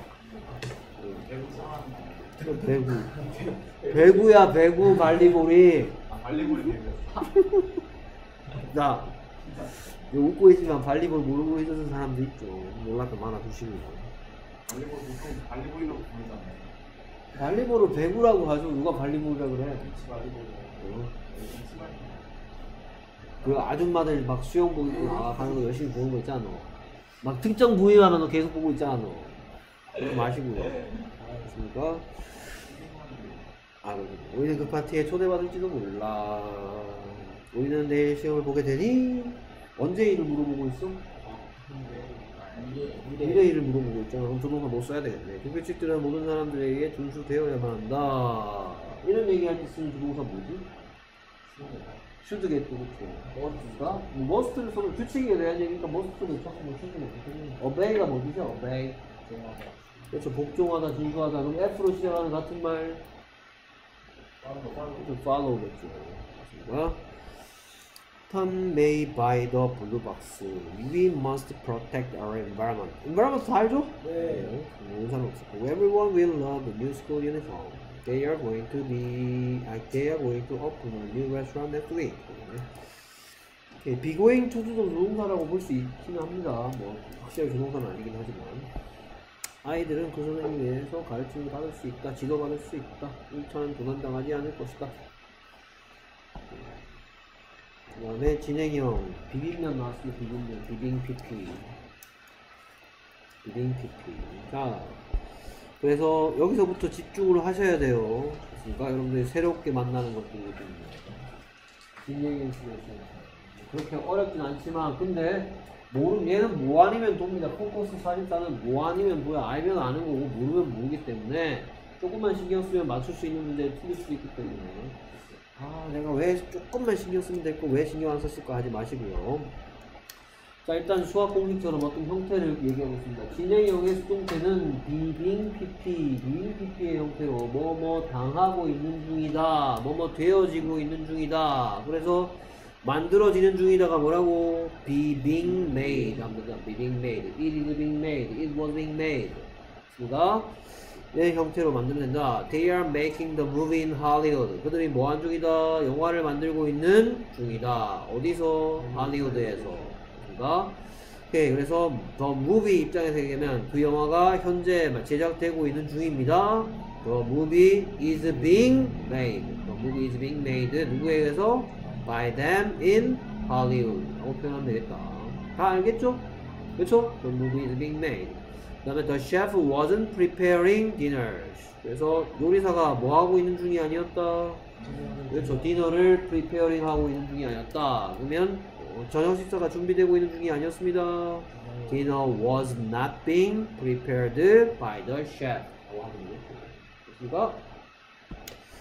S1: 어. 배구. 배구야, 배구, 발리볼이.
S3: 아, 발리볼이 되겠어.
S1: 자, 웃고 있지만 발리볼 모르고 있었던 사람도 있죠. 몰랐던 많아 두시고.
S3: 발리볼 보통 발리볼이라고 부르잖아요.
S1: 발리볼을 배구라고 하죠. 누가 발리볼이라 그래?
S3: 비치 발리볼.
S1: 어.
S3: 비치 발리볼.
S1: 그 아줌마들 막 수영복 입고 나가는 거 열심히 보는 거 있잖아. 막 특정 부위만 너 계속 보고 있잖아. 너. 그거 마시고요. 알겠습니까? 아, 우리는 그 파티에 초대받을지도 몰라. 우리는 내일 시험을 보게 되니 언제 일을 물어보고 있어? 미래 일을 물어보고 있잖아. 그럼 조동사 못 써야 되겠네. 그 규칙들은 모든 사람들에게 준수되어야만 한다. 이런 얘기할 때 쓰는 조동사 뭐지? should겠죠, 그렇죠. must가 must를 써도 규칙에 대한 얘기니까 must를 자꾸 뭐 should겠죠. obey가 뭐지죠? obey. 그렇죠. 복종하다, 준수하다. 그럼 F로 시작하는 같은 말. 그렇죠. follow겠죠. 맞습니다. Tom may buy the blue box. We must protect our environment. environment 다 알죠? 네. 모르는 사람 없었고. Everyone will love the new school uniform. They are going to be, uh, they are going to open a new restaurant next week. Okay, be going to도 조동사라고 볼 수 있긴 합니다. 뭐 확실하게 조동사는 아니긴 하지만 아이들은 그 선생님에서 가르침을 받을 수 있다, 지도받을 수 있다. 일차는 도난당하지 않을 것이다. 그 다음에 진행형 비빔면 나왔습니다. 비빔면 비빔 피피 비빔 피피. 자, 그래서 여기서부터 집중을 하셔야 돼요. 그러니까 여러분들이 새롭게 만나는 것들이거든요. 진행형 수였어요. 그렇게 어렵진 않지만 근데 모르 얘는 뭐 아니면 돕니다. 포커스 사십사는 뭐 아니면 뭐야. 알면 아는 거고 모르면 모르기 때문에 조금만 신경 쓰면 맞출 수 있는 문제를 틀릴 수 있기 때문에 아, 내가 왜 조금만 신경 쓰면 될거 왜 신경 안 썼을까 하지 마시고요. 자, 일단 수학 공식처럼 어떤 형태를 얘기하고 있습니다. 진행형의 수동태는 비빙 피피, 비빙 피피의 형태로 뭐뭐 당하고 있는 중이다, 뭐뭐 되어지고 있는 중이다. 그래서 만들어지는 중이다가 뭐라고? be being made 합니다. be being made, it is being made, it was being made. 그러니까 이 형태로 만들면 된다. They are making the movie in Hollywood. 그들이 뭐한 중이다? 영화를 만들고 있는 중이다. 어디서? 할리우드에서. 그러니까 오케이. 그래서 the movie 입장에서 얘기하면 그 영화가 현재 제작되고 있는 중입니다. The movie is being made. The movie is being made. 누구에 의해서? By them in Hollywood. 라고 표현하면 되겠다. 다 알겠죠? 그렇죠? The movie is being made. 그 다음에 the chef wasn't preparing dinners. 그래서 요리사가 뭐 하고 있는 중이 아니었다. 그렇죠. 디너를 preparing 하고 있는 중이 아니었다. 그러면 어, 저녁 식사가 준비되고 있는 중이 아니었습니다. Dinner was not being prepared by the chef. 라고 하는 거죠. 됐습니까?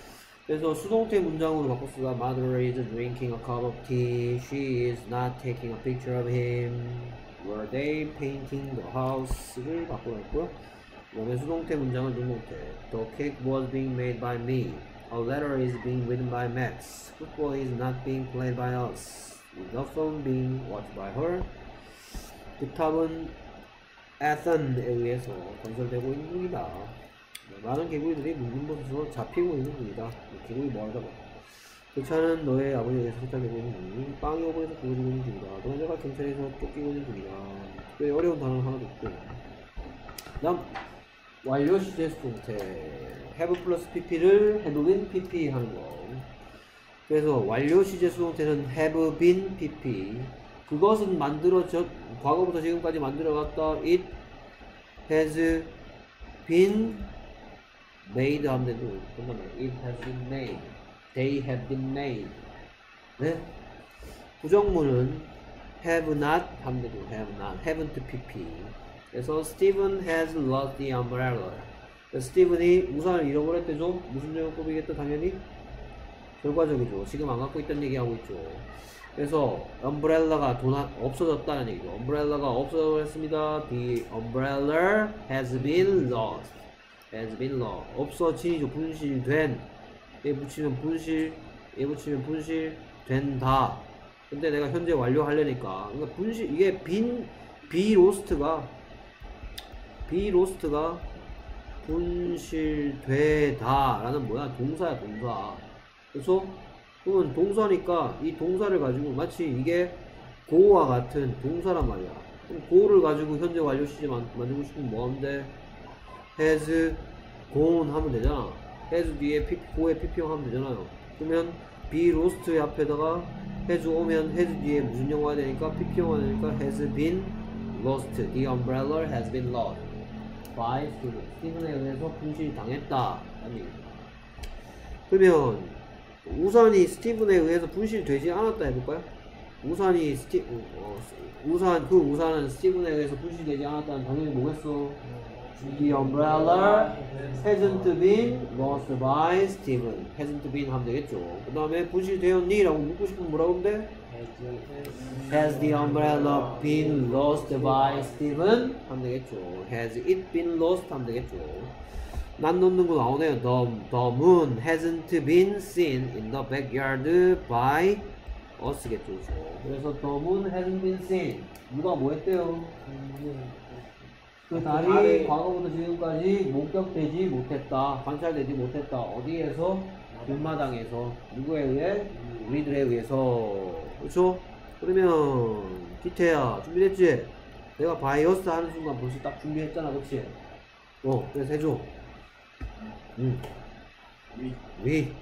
S1: 그래서 수동태 문장으로 바꿨으다. Mother is drinking a cup of tea. She is not taking a picture of him. Were they painting the house를 바꿔놨고요. 그 다음에 수동태 문장은 능동태. The cake was being made by me. A letter is being written by Max. Football is not being played by us. With the phone being watched by her. 그 탑은 Athens에 의해서 건설되고 있는 중이다. 많은 개구리들이 문중곳에서 잡히고 있는 중이다. 개구리 뭐하다가 그 차는 너의 아버지에 의해서 세탁되고 있는 중이니 빵이 오븐에서 구워지고 있는 중이다. 너네가 경찰에서 쫓기고 있는 중이다. 꽤 어려운 단어는 하나도 없고. 다음 완료 시제 수동태 have 플러스 pp를 have been pp 하는 거. 그래서 완료 시제 수동태는 have been pp. 그것은 만들어져 과거부터 지금까지 만들어갔다. It has been made 하면 되고 It has been made. They have been made. 네? 부정문은 have not 하면 되고 have not. haven't pp. 그래서 Stephen has lost the umbrella. 스티븐이 우산을 잃어버렸대죠. 무슨 제곱법이겠다 당연히 결과적이죠. 지금 안 갖고 있다는 얘기하고 있죠. 그래서 umbrel라가 돈 없어졌다는 얘기죠. umbrel라가 없어졌습니다. The umbrella has been lost. has been lost. 없어진이죠. 분실된. 얘 붙이면 분실, 얘 붙이면 분실 된다. 근데 내가 현재 완료하려니까. 그러니까 분실 이게 빈 be lost가 be lost가 분실되다 라는 뭐야? 동사야 동사. 그래서 그러면 동사니까 이 동사를 가지고 마치 이게 go와 같은 동사란 말이야. 그럼 go를 가지고 현재 완료 시제 만, 만들고 싶으면 뭐 하면 돼? has gone 하면 되잖아. has 뒤에 pp, go에 pp형 하면 되잖아요. 그러면 be lost 앞에다가 has 오면 has 뒤에 무슨 형 와야 되니까 pp형 와야 되니까 has been lost. The umbrella has been lost by Stephen. 스티븐에 의해서 분실이 당했다 라는 얘기죠. 그러면 우산이 스티븐에 의해서 분실되지 않았다 해볼까요? 우산이 스티 어, 우산 그 우산은 스티븐에 의해서 분실되지 않았다는 당연히 뭐겠어? The umbrella hasn't been lost by Stephen. hasn't been 하면 되겠죠. 그 다음에 분실되었니? 라고 묻고 싶으면 뭐라고 하면 돼? Has the umbrella been lost by Stephen? 하면 되겠죠. Has it been lost? 하면 되겠죠. 난 넣는 거 나오네요. The, the moon hasn't been seen in the backyard by us겠죠. 그래서 the moon hasn't been seen. 누가 뭐 했대요? 그 달이 과거부터 지금까지 목격되지 못했다. 관찰되지 못했다. 어디에서? 뒷마당에서. 누구에 의해? 우리들에 의해서. 그렇죠? 그러면 기태야 준비됐지? 내가 바이어스 하는 순간 벌써 딱 준비했잖아. 그치? 어 그래서 해줘. 응.
S3: We
S1: 위.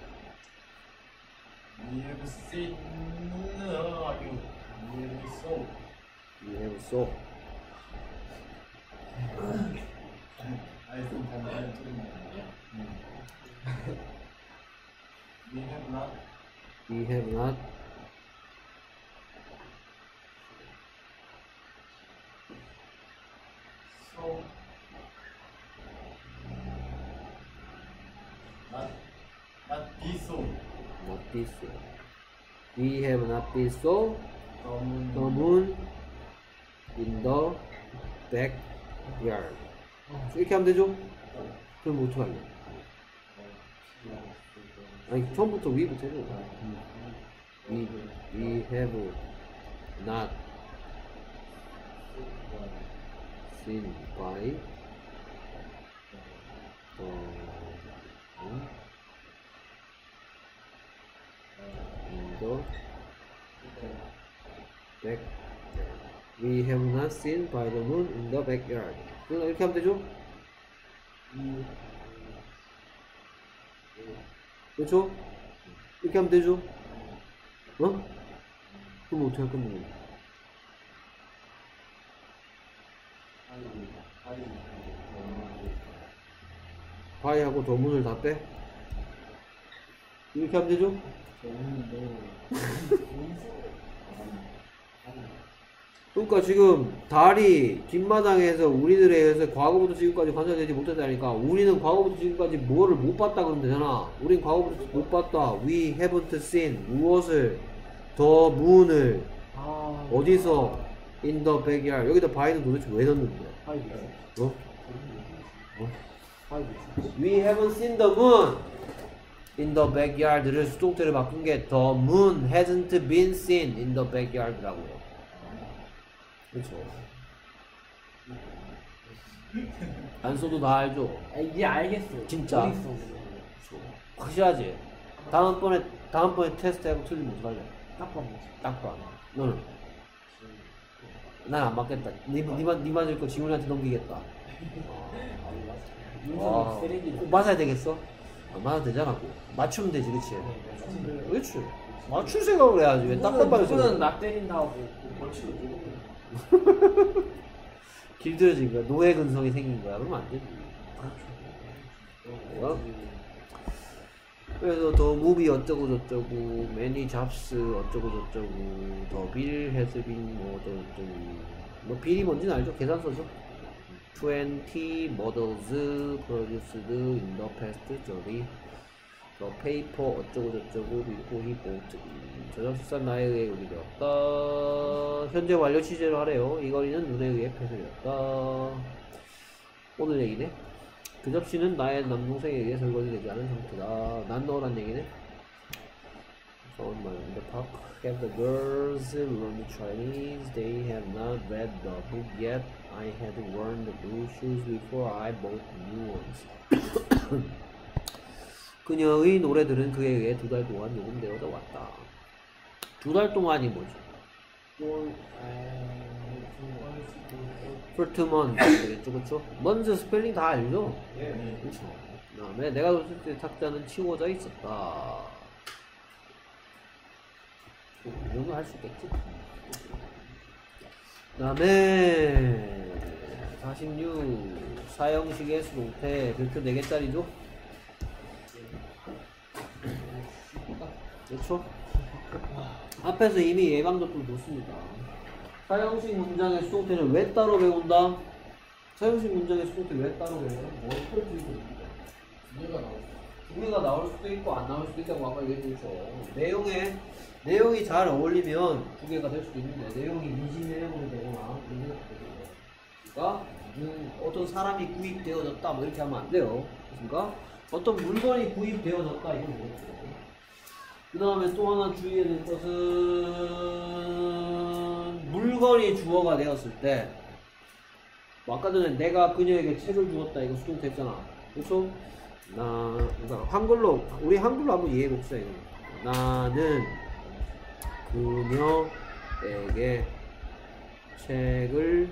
S3: we have seen uh, you. We have saw.
S1: We have saw.
S3: I think I'm going to We have not
S1: We have not
S3: so not not be so.
S1: not been so. We have not been so.
S3: Um,
S1: The moon in the backyard. 이렇게 하면 되죠? 그럼 어떻게 할래? 아니 처음부터 위부터 해줘. We, we have not seen by the moon in the backyard. We have not seen by the moon in the backyard. 그럼 이렇게 하면 되죠? 그렇죠? 이렇게 하면 되죠? 어? 그럼 어떻게 할 건데? 바이하고 더문을 다 빼? 이렇게 하면 되죠? 그러니까 지금 달이 뒷마당에서 우리들에 의해서 과거부터 지금까지 관찰되지 못했다니까 우리는 과거부터 지금까지 뭐를 못 봤다 그러면 되잖아. 우린 과거부터 못 봤다. We haven't seen 무엇을 더 문을
S2: 아,
S1: 어디서 in the backyard 여기다 by는 도대체 왜 넣는데?
S2: 파이브.
S1: 어? 어?
S2: 파이브.
S1: We haven't seen the moon in the backyard를 수동태를 바꾼 게 the moon hasn't been seen in the backyard라고요. 그렇죠. 안 써도 다 알죠.
S2: 아, 이제 알겠어요.
S1: 진짜?
S2: 어디 있어?
S1: 확실하지? 다음번에 다음번에 테스트 해보고 틀리면 어떡할래?
S2: 딱 봐봐.
S1: 딱 봐. 너는? 난 안 맞겠다. 니, 니, 맞- 니 맞을 거 지훈이한테 넘기겠다.
S2: 인성이
S1: 아,
S2: 쓰레기.
S1: 꼭 맞아야 되겠어? 아, 맞아도 되잖아. 꼭. 맞추면 되지, 그치?
S2: 네,
S1: 그렇지. 맞출 생각을 해야지. 왜 딱딱하게
S2: 누구는
S1: 생각?
S2: 나 때린다고.
S3: 벌칙을 조금
S1: 길들여진 거야. 노예 근성이 생긴 거야. 그러면 안 되지. 어? 그래서 더 무비 어쩌고 저쩌고 매니 잡스 어쩌고 저쩌고 더빌 해스빈 뭐 어쩌고 뭐 빌이 뭔지는 알죠? 계산서죠. twenty models produced in the past 저리 더 페이퍼 어쩌고 저쩌고 before he bought 저작수산 나에 의해 우리되었다. 현재 완료 취재를 하래요. 이 거리는 눈에 의해 폐쇄되었다. 오늘 얘기네. 그 접시는 나의 남동생에 의해 설거지되지 않은 상태다. 난 너란 얘기네. Found my in the park. Have the girls learned Chinese? They have not read the book yet. I had worn the blue shoes before I bought new ones. 그녀의 노래들은 그에 의해 두 달 동안 녹음되어져 왔다. 두 달 동안이 뭐죠?
S2: 뭘, 아,
S1: first month 되겠죠, 그쵸? 먼저 스펠링 다 알죠?
S3: 예.
S1: 그쵸. 그 다음에 내가 뒀을 때 탁자는 치워져 있었다. 이 정도 할 수 있겠지? 그 다음에 사십육 사형식의 수동태 별표 네 개짜리죠? 그렇죠? 앞에서 이미 예방접종 줬습니다. 사형식 문장의 수동태는 왜 따로 배운다? 사형식 문장의 수동태 왜 따로 배워요? 뭘 풀어주고 있는데?
S3: 두 개가 나왔어.
S1: 두 개가 나올 수도 있고 안 나올 수도 있다고 아까 얘기했죠. 내용에 내용이 잘 어울리면 두 개가 될 수도 있는데 내용이 인지 내용으로 되거나 문제가 되거나 그러니까 음, 어떤 사람이 구입되어졌다 뭐 이렇게 하면 안 돼요. 그러니까 어떤 물건이 구입되어졌다 이건 뭐겠죠. 그 다음에 또 하나 주의해야 될 것은 물건이 주어가 되었을 때 뭐 아까 전에 내가 그녀에게 책을 주었다 이거 수동태 했잖아. 그렇죠? 나 그러니까 한글로 우리 한글로 한번 이해해 봅시다. 이거. 나는 그녀에게 책을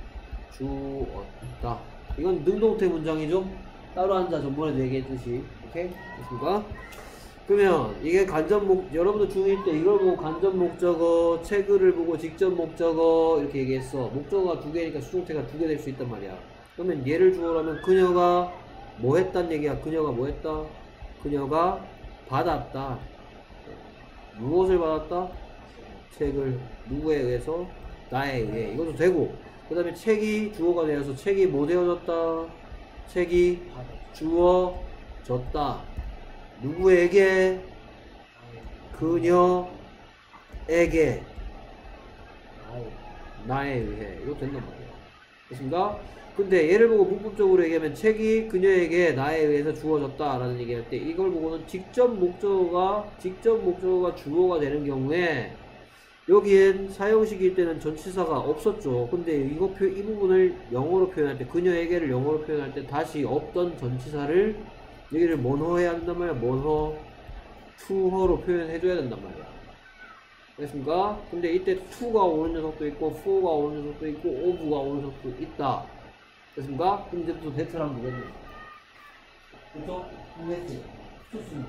S1: 주었다. 이건 능동태 문장이죠. 따로 앉아 전번에도 얘기했듯이. 오케이? 됐습니까? 그러면 이게 간접 목 여러분들 중일 때 이걸 보고 간접 목적어, 책을 보고 직접 목적어 이렇게 얘기했어. 목적어가 두 개니까 수동태가 두 개 될 수 있단 말이야. 그러면 얘를 주어라면 그녀가 뭐 했단 얘기야? 그녀가 뭐 했다? 그녀가 받았다. 무엇을 받았다? 책을 누구에 의해서? 나에 의해. 이것도 되고. 그 다음에 책이 주어가 되어서 책이 뭐 되어졌다? 책이 주어졌다. 누구에게? 그녀에게. 나에 의해. 이거 된단 말이야. 됐습니까? 근데 얘를 보고 문법적으로 얘기하면 책이 그녀에게 나에 의해서 주어졌다 라는 얘기할 때 이걸 보고는 직접 목적어가 직접 목적어가 주어가 되는 경우에 여기엔 사형식일 때는 전치사가 없었죠. 근데 이거 표, 이 부분을 영어로 표현할 때 그녀에게를 영어로 표현할 때 다시 없던 전치사를 여기를 뭔허 해야 된단 말이야. 뭔허 투허로 표현해줘야 된단 말이야. 됐습니까? 근데 이때 to가 오는 녀석도 있고 for가 오는 녀석도 있고 of가 오는 녀석도 있다. 됐습니까? 그럼 이제 또 대체를 하면 되겠네. 그렇죠? 했지? 좋습니다.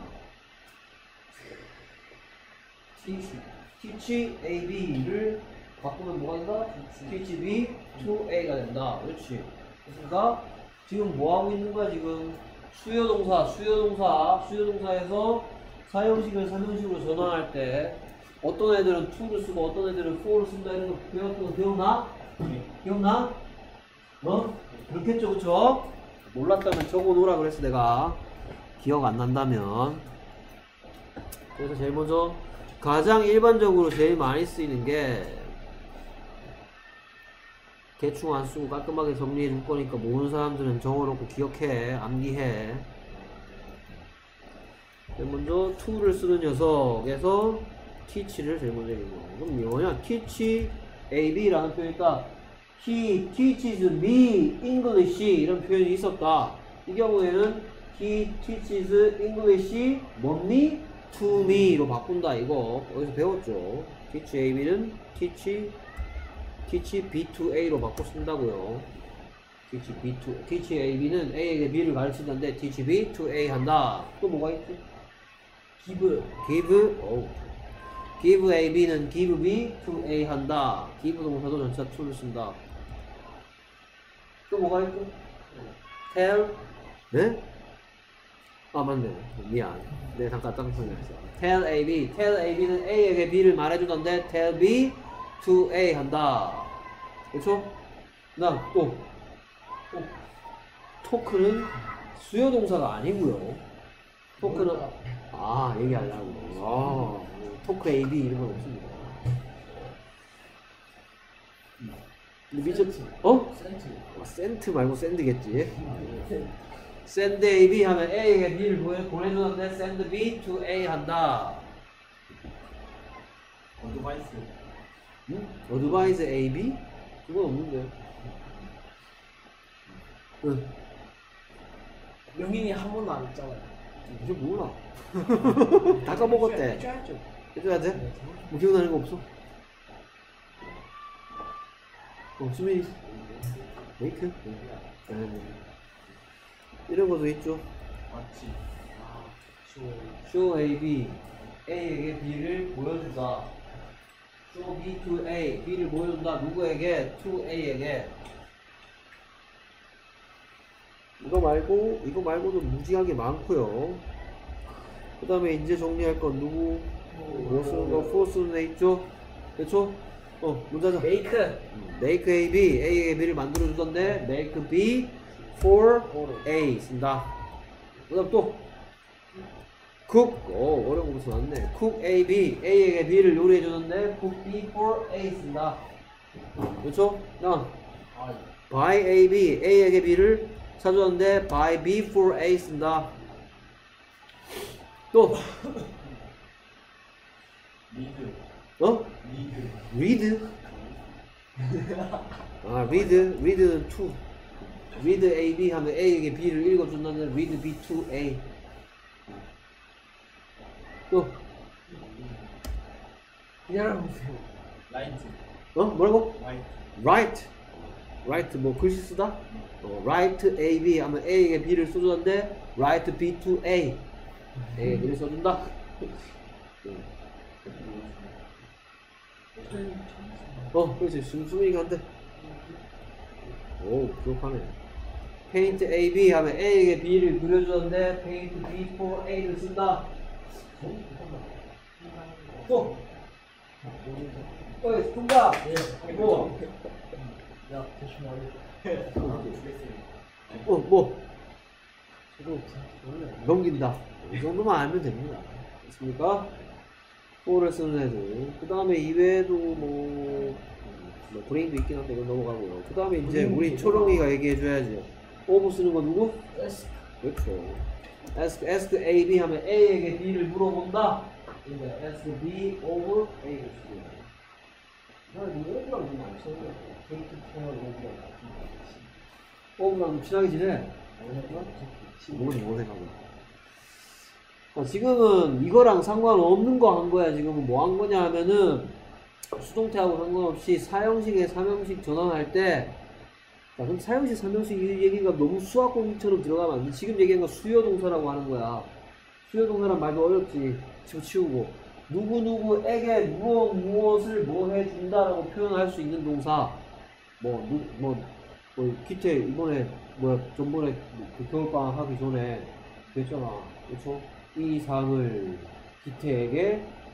S1: teach, teach A, B를 바꾸면 뭐가 된다? teach B to A가 된다. 그렇지. 됐습니까? 지금 뭐 하고 있는 거야 지금? 수요동사, 수요동사, 수요동사에서 사형식을 삼형식으로 전환할 때 어떤 애들은 to를 쓰고 어떤 애들은 for를 쓴다 이런 거 배웠던 거 기억나? 기억나? 어? 그렇겠죠, 그쵸? 몰랐다면 적어놓으라 그랬어 내가. 기억 안 난다면. 그래서 제일 먼저 가장 일반적으로 제일 많이 쓰이는 게 대충 안 쓰고 깔끔하게 정리해 줄 거니까 모르는 사람들은 적어놓고 기억해, 암기해. 제일 먼저 to를 쓰는 녀석에서 teach를 제일 먼저 얘기해. 그럼 뭐냐? teach ab라는 표현이 있다. He teaches me English 이런 표현이 있었다. 이 경우에는 he teaches English 뭐니? to me로 바꾼다 이거 어디서 배웠죠? teach ab는 teach teach b to a로 바꿔 쓴다고요. teach b to teach ab는 a에게 b를 가르친다는데 teach b to a 한다. 또 뭐가 있지?
S2: give
S1: give 오. give ab는 give b to a 한다. give 동사도 전치사 to를 쓴다. 또 뭐가 있죠? tell 네? 아 맞네 미안 네 잠깐 딴 소리 했어. tell ab tell ab는 a에게 b를 말해주던데 tell b to a 한다. 그렇죠? 그 다음 또 토크는 수요 동사가 아니고요. 토크는 아 얘기하려고 아 토크 ab 이런 건 없습니다. 미저 어?
S2: 센트
S1: 아, 센트 말고 샌드겠지. send ab 하면 a에게 b를 보내, 보내주는데 send b to a 한다.
S3: 어드바이스.
S1: 응? advise ab? 그건 없는데. 응.
S2: 명인이 한 번도 안 했잖아요.
S1: 이제 몰라. 다 까먹었대.
S2: 해줘야죠.
S1: 해줘야 돼? 뭐 기억나는 거 없어? 어, 수민이 메이크? 네. 이런 것도 있죠.
S3: 맞지.
S2: 아, 쉬워요.
S1: show ab a에게 b를 보여준다. show b to a b를 보여준다. 누구에게? to a에게. 이거 말고 이거 말고도 무지하게 많고요. 그 다음에 이제 정리할 건 누구? 뭐 쓰는 거? for 쓰는 애 있죠? 그렇죠? 어 문자죠.
S2: 메이크
S1: make a b a에게 b를 만들어 주던데 make b for a 쓴다. 그다음 또 cook 오 어려운 거 무슨 왔네. cook a b a에게 b를 요리해 주는데 cook b for a 쓴다. 그렇죠? 다음
S3: 아,
S1: buy a b a에게 b를 사주는데 buy b for a 쓴다. 또
S3: 리드.
S1: 어?
S3: 리드.
S1: read 아 read read는 to read a b 하면 a에게 b를 읽어준다는 read b to a. 또
S2: 기다려보세요.
S3: 라이트.
S1: 어? 뭐라고?
S3: 라이트.
S1: write write 뭐 글씨 쓰다? 어, write a b 하면 a에게 b를 써주는데 write b to a a에게 b를 써준다. 어 그렇지 숨숨이가 한데 오 기억하네. paint a b 하면 a에게 b를 그려주는데 paint b for a를 쓴다. 또 어이 통과 뭐
S2: 야, 대충 말해.
S1: 어, 뭐
S2: 저도 원래
S1: 넘긴다. 이 정도만 알면 됩니다. 됐습니까? for를 쓰는 애들. 그 다음에 이외에도 뭐, 뭐 브레인도 있긴 한데 이건 넘어가고요. 그 다음에 이제 우리 초롱이가 얘기해줘야지. of 쓰는 거 누구?
S2: S
S1: 그렇죠. ask, ask A, B 하면 A에게 B를 물어본다. 그러니까 ask B over A를 쓰고. 저는 이거 over랑 좀 많이 써요. 데이트 통화를 over랑 같은 거. over랑 친하게 지내? 모르지, 뭐 생각하고. 자, 지금은 이거랑 상관없는 거 한 거야. 지금은 뭐 한 거냐 하면은 수동태하고 상관없이 사형식에 삼형식 전환할 때 자, 그럼 사형식, 삼형식 이 얘기가 너무 수학 공식처럼 들어가면 안 돼. 지금 얘기한 건 수요 동사라고 하는 거야. 수요 동사란 말도 어렵지. 집어치우고 누구누구에게 무엇 무엇을 뭐 해준다라고 표현할 수 있는 동사. 뭐, 누, 뭐, 뭐, 기태 이번에 뭐야 전번에 그 겨울방학 하기 전에 그랬잖아. 그렇죠? 이 사항을 기태에게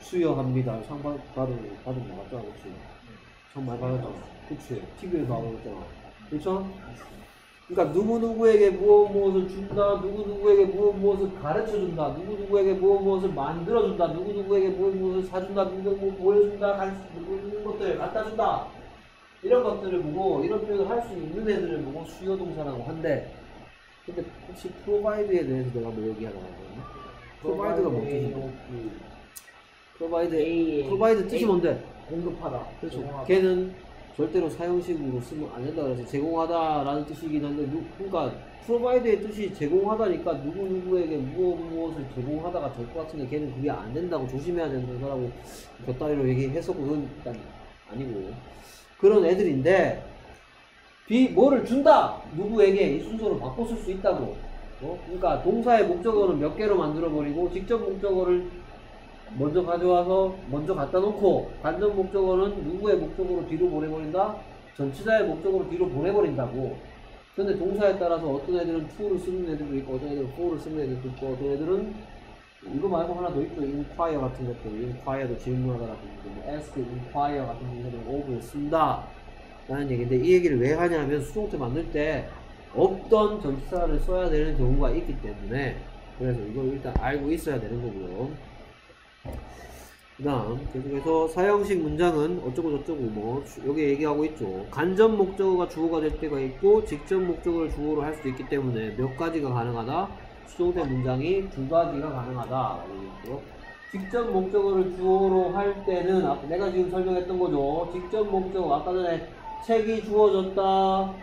S1: 수여합니다. 상 받, 받은, 받은 거 같잖아, 그치? 상 많이 받았잖아. 그치? 티비에서 나오고 있잖아. 그쵸? 그러니까 누구누구에게 무엇 무엇을 준다, 누구누구에게 무엇 무엇을 가르쳐준다, 누구누구에게 무엇 무엇을 만들어준다, 누구누구에게 무엇 무엇을 사준다, 누구누구 보여준다, 가르쳐, 이런 것들 갖다준다. 이런 것들을 보고, 이런 표현을 할 수 있는 애들을 보고 수요동사라고 한대. 근데 혹시 provide에 대해서 내가 뭐 얘기하려고 하거든요? provide가 뭔 뜻인가? provide, provide 뜻이 뭔데?
S2: 공급하다.
S1: 그렇죠.
S2: 제공하다.
S1: 걔는 절대로 사형식으로 쓰면 안 된다 그래서 제공하다라는 뜻이긴 한데, 누, 그러니까 provide의 뜻이 제공하다니까 누구누구에게 무엇 무엇을 제공하다가 될 것 같은데 걔는 그게 안 된다고 조심해야 된다고 곁다리로 얘기했었고, 그건 일단 아니고 그런 애들인데, 비 뭐를 준다 누구에게 이 순서로 바꿔 쓸 수 있다고. 어? 그러니까 동사의 목적어는 몇 개로 만들어 버리고 직접 목적어를 먼저 가져와서 먼저 갖다 놓고, 간접 목적어는 누구의 목적어로 뒤로 보내버린다? 전치사의 목적어로 뒤로 보내버린다고. 근데 동사에 따라서 어떤 애들은 to를 쓰는 애들도 있고, 어떤 애들은 for를 쓰는 애들도 있고, 어떤 애들은 이거 말고 하나 더 있죠. inquire 같은 것도, inquire도 질문하다 같은 것도, 뭐 ask, inquire 같은 경우는 of를 쓴다 라는 얘기인데, 이 얘기를 왜 하냐면 수동태 만들 때 없던 전치사를 써야 되는 경우가 있기 때문에, 그래서 이걸 일단 알고 있어야 되는 거고요. 그 다음 계속해서 사형식 문장은 어쩌고 저쩌고 뭐 여기 얘기하고 있죠. 간접 목적어가 주어가 될 때가 있고 직접 목적어를 주어로 할 수도 있기 때문에 몇 가지가 가능하다. 수동태 문장이 두 가지가 가능하다. 직접 목적어를 주어로 할 때는 아까 내가 지금 설명했던 거죠. 직접 목적어 아까 전에 책이 주어졌다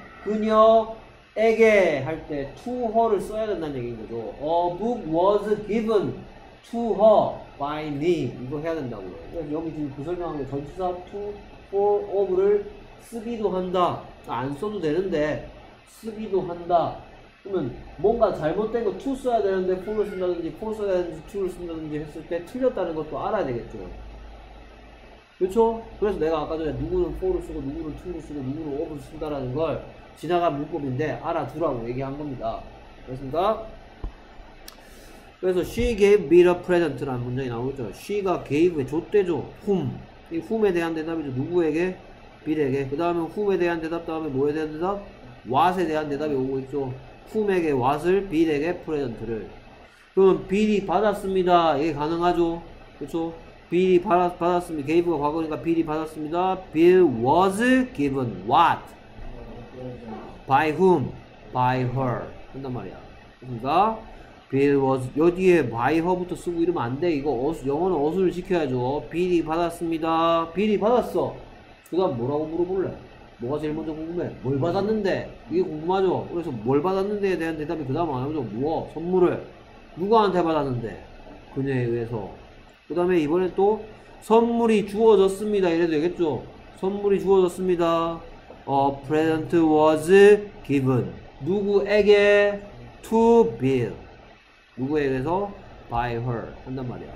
S1: 그녀에게 할 때 to her를 써야 된다는 얘기인 거죠. A book was given to her by me 이거 해야 된다고요. 그래서 여기 지금 그 설명한 게 전치사 to, for, of를 쓰기도 한다. 안 써도 되는데 쓰기도 한다. 그러면 뭔가 잘못된 거 to 써야 되는데 for를 쓴다든지 for 써야 되는지 to를 쓴다든지 했을 때 틀렸다는 것도 알아야 되겠죠. 그렇죠? 그래서 내가 아까 전에 누구는 for를 쓰고 누구는 to를 쓰고 누구는 of를 쓴다라는 걸 지나간 문법인데 알아두라고 얘기한 겁니다. 그렇습니까? 그래서 she gave me a present라는 문장이 나오죠. she가 gave에 줬대죠. whom. 이 whom에 대한 대답이죠. 누구에게? bill에게. 그 다음에 whom에 대한 대답 다음에 뭐에 대한 대답? what에 대한 대답이 오고 있죠. whom에게 what을, bill에게 present를. 그럼 bill이 받았습니다. 이게 가능하죠. 그렇죠? bill이 받았, 받았습니다. gave가 과거니까 bill이 받았습니다. bill was given what? by whom? by her. 한단 말이야. 그러니까 Bill was 여기에 by her부터 쓰고 이러면 안 돼. 이거 어수, 영어는 어수를 지켜야죠. Bill이 받았습니다. Bill이 받았어. 그 다음 뭐라고 물어볼래? 뭐가 제일 먼저 궁금해? 뭘 받았는데? 이게 궁금하죠? 그래서 뭘 받았는데에 대한 대답이 그 다음 안 하죠. 무엇? 선물을. 누구한테 받았는데? 그녀에 의해서. 그 다음에 이번엔 또 선물이 주어졌습니다. 이래도 되겠죠? 선물이 주어졌습니다. A present was given. 누구에게? To Bill. 누구에 의해서? by her 한단 말이야.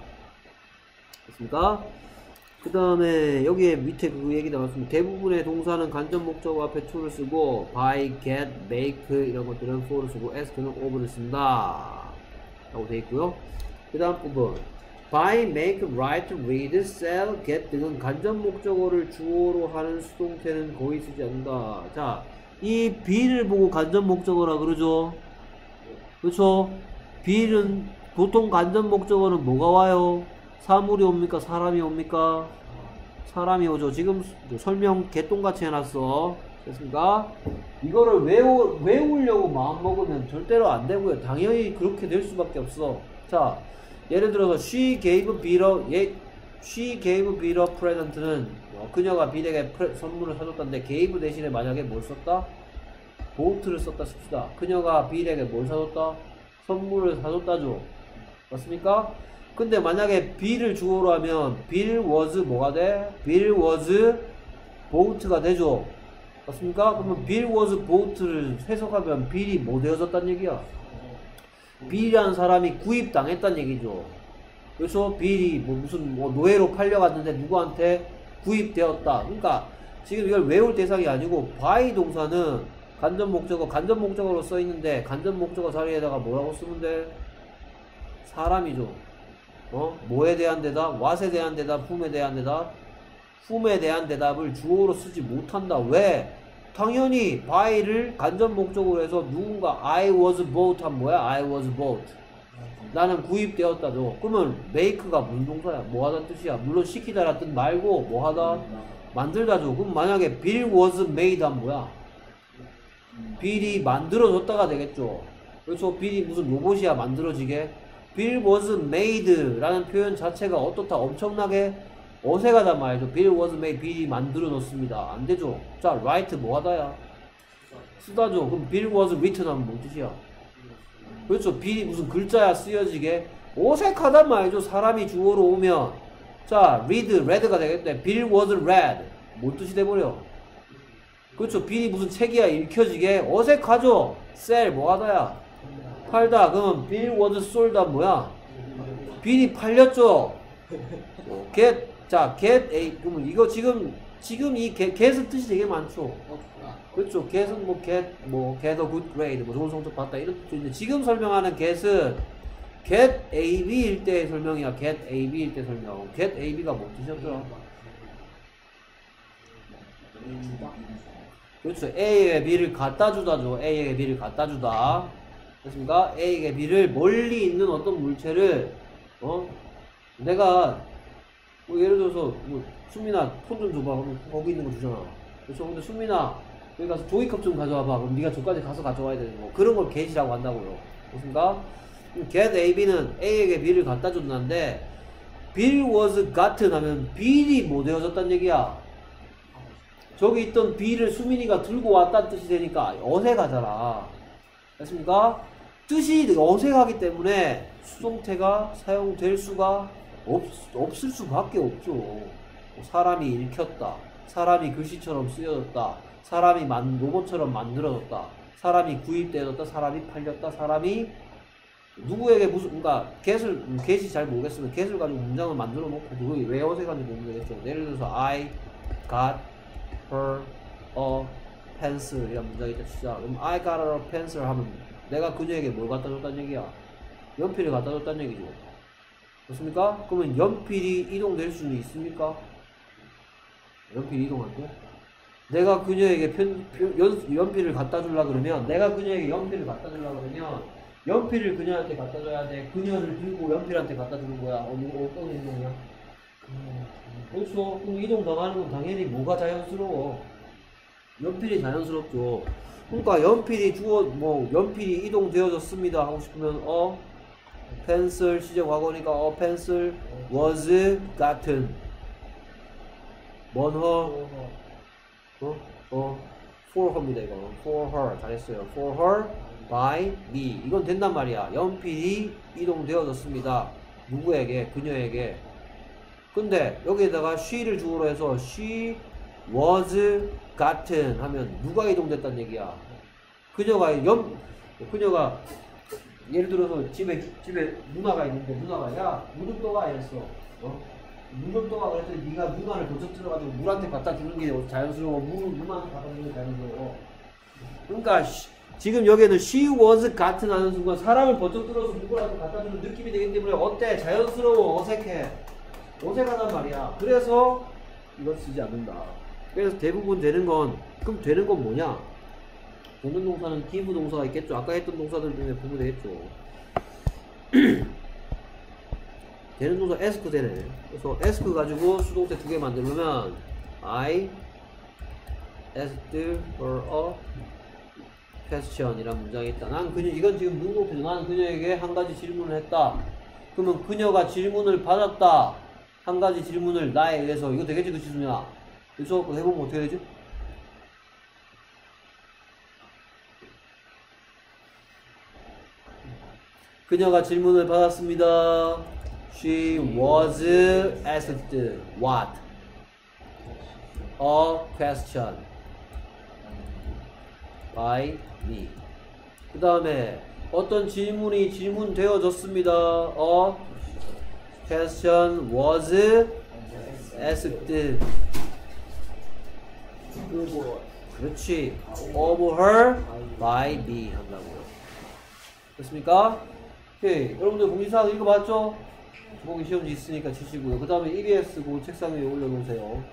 S1: 됐습니까? 그 다음에 여기에 밑에 그 얘기 나왔습니다. 대부분의 동사는 간접 목적어 앞에 to를 쓰고 buy, get, make 이런 것들은 for를 쓰고 ask는 of를 쓴다 라고 되어 있고요. 그 다음 부분 buy, make, write, read, sell, get 등은 간접 목적어를 주어로 하는 수동태는 거의 쓰지 않는다. 자, 이 be를 보고 간접 목적어라 그러죠. 그렇죠? be는 보통 간접 목적어는 뭐가 와요? 사물이 옵니까? 사람이 옵니까? 사람이 오죠. 지금 설명 개똥같이 해놨어. 됐습니까? 이거를 외우, 외우려고 마음먹으면 절대로 안 되고요. 당연히 그렇게 될 수밖에 없어. 자, 예를 들어서 she gave Bill a, 예, she gave Bill a present는 어, 그녀가 빌에게 프레, 선물을 사줬다는데 gave 대신에 만약에 뭘 썼다? bought를 썼다 칩시다. 그녀가 빌에게 뭘 사줬다? 선물을 사줬다죠. 맞습니까? 근데 만약에 B를 주어로 하면 Bill was 뭐가 돼? Bill was bought가 되죠. 맞습니까? 그러면 Bill was bought를 해석하면 Bill이 뭐 되어졌단 얘기야? Bill이라는 사람이 구입당했단 얘기죠. 그래서 Bill이 뭐 무슨 뭐 노예로 팔려갔는데 누구한테 구입되었다. 그러니까 지금 이걸 외울 대상이 아니고 by 동사는 간접 목적어, 간접 목적어로 써있는데 간접 목적어 자리에다가 뭐라고 쓰면 돼? 사람이죠. 어? 뭐에 대한 대답? what에 대한 대답? whom에 대한 대답? whom에 대한 대답을 주어로 쓰지 못한다. 왜? 당연히 by를 간접 목적으로 해서 누군가 I was bought 한 뭐야? I was bought. 나는 구입되었다죠. 그러면 make가 무슨 동사야? 뭐 하다는 뜻이야? 물론 시키다라는 뜻 말고 뭐 하다? 만들다죠. 그럼 만약에 Bill was made 한 뭐야? 빌이 만들어졌다가 되겠죠. 그렇죠. 빌이 무슨 로봇이야 만들어지게. Bill was made 라는 표현 자체가 어떻다? 엄청나게 어색하단 말이죠. Bill was made, 빌이 만들어졌습니다. 안 되죠. 자, write 뭐 하다야? 쓰다죠. 그럼 Bill was written 하면 뭔 뜻이야? 그렇죠. 빌이 무슨 글자야 쓰여지게. 어색하단 말이죠. 사람이 주어로 오면. 자, read, read가 되겠네. Bill was read. 뭔 뜻이 돼버려? 그렇죠. 빌이 무슨 책이야 읽혀지게. 어색하죠. sell 뭐 하다야? 팔다. 그럼 Bill was sold 한 뭐야? 빌이 팔렸죠. 어, get, 자, get a. 그러면 이거 지금 지금 이 get, get은 뜻이 되게 많죠. 그렇죠. get은 뭐 get, 뭐 get a good grade, 뭐 좋은 성적 받다 이런 뜻도 있는데 지금 설명하는 get은 get A, B일 때의 설명이야. get A, B일 때 설명. get A, B가 뭔 뜻이었더라? 그렇죠. A에게 B를 갖다 주다죠. A에게 B를 갖다 주다. 그렇습니까? A에게 B를 멀리 있는 어떤 물체를 어 내가 뭐 예를 들어서 뭐 수민아 폰 좀 줘봐. 그럼 거기 있는 거 주잖아. 그렇죠. 근데 수민아 여기 가서 종이컵 좀 가져와봐. 그럼 네가 저까지 가서 가져와야 되는 거. 그런 걸 get이라고 한다고요. 그렇습니까? get A, B는 A에게 B를 갖다 줬는데 Bill was gotten 하면 Bill이 뭐 되어졌단 얘기야. 저기 있던 B를 수민이가 들고 왔다는 뜻이 되니까 어색하잖아. 됐습니까? 뜻이 어색하기 때문에 수동태가 사용될 수가 없, 없을 수밖에 없죠. 사람이 읽혔다. 사람이 글씨처럼 쓰여졌다. 사람이 만, 로봇처럼 만들어졌다. 사람이 구입되었다. 사람이 팔렸다. 사람이 누구에게 무슨, 그러니까 get을, get이 잘 모르겠으면 get을 가지고 문장을 만들어 놓고 그게 왜 어색한지 모르겠죠. 예를 들어서 I got her a pencil 이란 문장이 있다 치자. 그럼 I got her a pencil 하면 내가 그녀에게 뭘 갖다 줬다는 얘기야? 연필을 갖다 줬다는 얘기죠. 그렇습니까? 그러면 연필이 이동될 수는 있습니까? 연필이 이동할 때? 내가 그녀에게 편, 편, 연, 연필을 갖다 주려 그러면 내가 그녀에게 연필을 갖다 주려 그러면 연필을 그녀한테 갖다 줘야 돼. 그녀를 들고 연필한테 갖다 주는 거야. 어, 어떤 행동이야? 그렇죠. 그럼 이동 당하는 건 당연히 뭐가 자연스러워? 연필이 자연스럽죠. 그러니까 연필이 주어 뭐 연필이 이동되어졌습니다 하고 싶으면 어 pencil 시제 과거니까 어 pencil was gotten 뭔 her 어? 어 for her입니다 이거 for her 잘했어요. for her by me 이건 된단 말이야. 연필이 이동되어졌습니다. 누구에게? 그녀에게. 근데 여기에다가 she를 주어로 해서 she was gotten 하면 누가 이동됐다는 얘기야? 그녀가 연 그녀가 예를 들어서 집에 집에 누나가 있는데 누나가 야 물 좀 떠가 이랬어. 어? 물 좀 떠가 그랬더니 네가 누나를 도착 들어가지고 물한테 갖다 주는 게 자연스러워. 물 누나한테 갖다 주는 게 자연스러워. 그러니까 시, 지금 여기에는 she was gotten 하는 순간 사람을 번쩍 들어서 누구라도 갖다 주는 느낌이 되기 때문에 어때? 자연스러워? 어색해? 어색하단 말이야. 그래서 이걸 쓰지 않는다. 그래서 대부분 되는 건 그럼 되는 건 뭐냐? 되는 동사는 give 동사가 있겠죠. 아까 했던 동사들 중에 보면 되겠죠. 되는 동사 ask 되네. 그래서 ask 가지고 수동태 두 개 만들면 I asked her a question 이란 문장이 있다. 난 그녀 이건 지금 누구죠? 나는 그녀에게 한 가지 질문을 했다. 그러면 그녀가 질문을 받았다. 한 가지 질문을 나에 의해서 이거 되겠지 그치 수민아? 그래서 그거 해보면 어떻게 되지? 그녀가 질문을 받았습니다. She was asked what? A question by me. 그 다음에 어떤 질문이 질문되어졌습니다. A question was asked. 그렇지. Of her by me 한다고요. 됐습니까? 오케이. 여러분들 공지사항 읽어봤죠? 보기 시험지 있으니까 치시고요. 그 다음에 이비에스 그 책상 위에 올려놓으세요.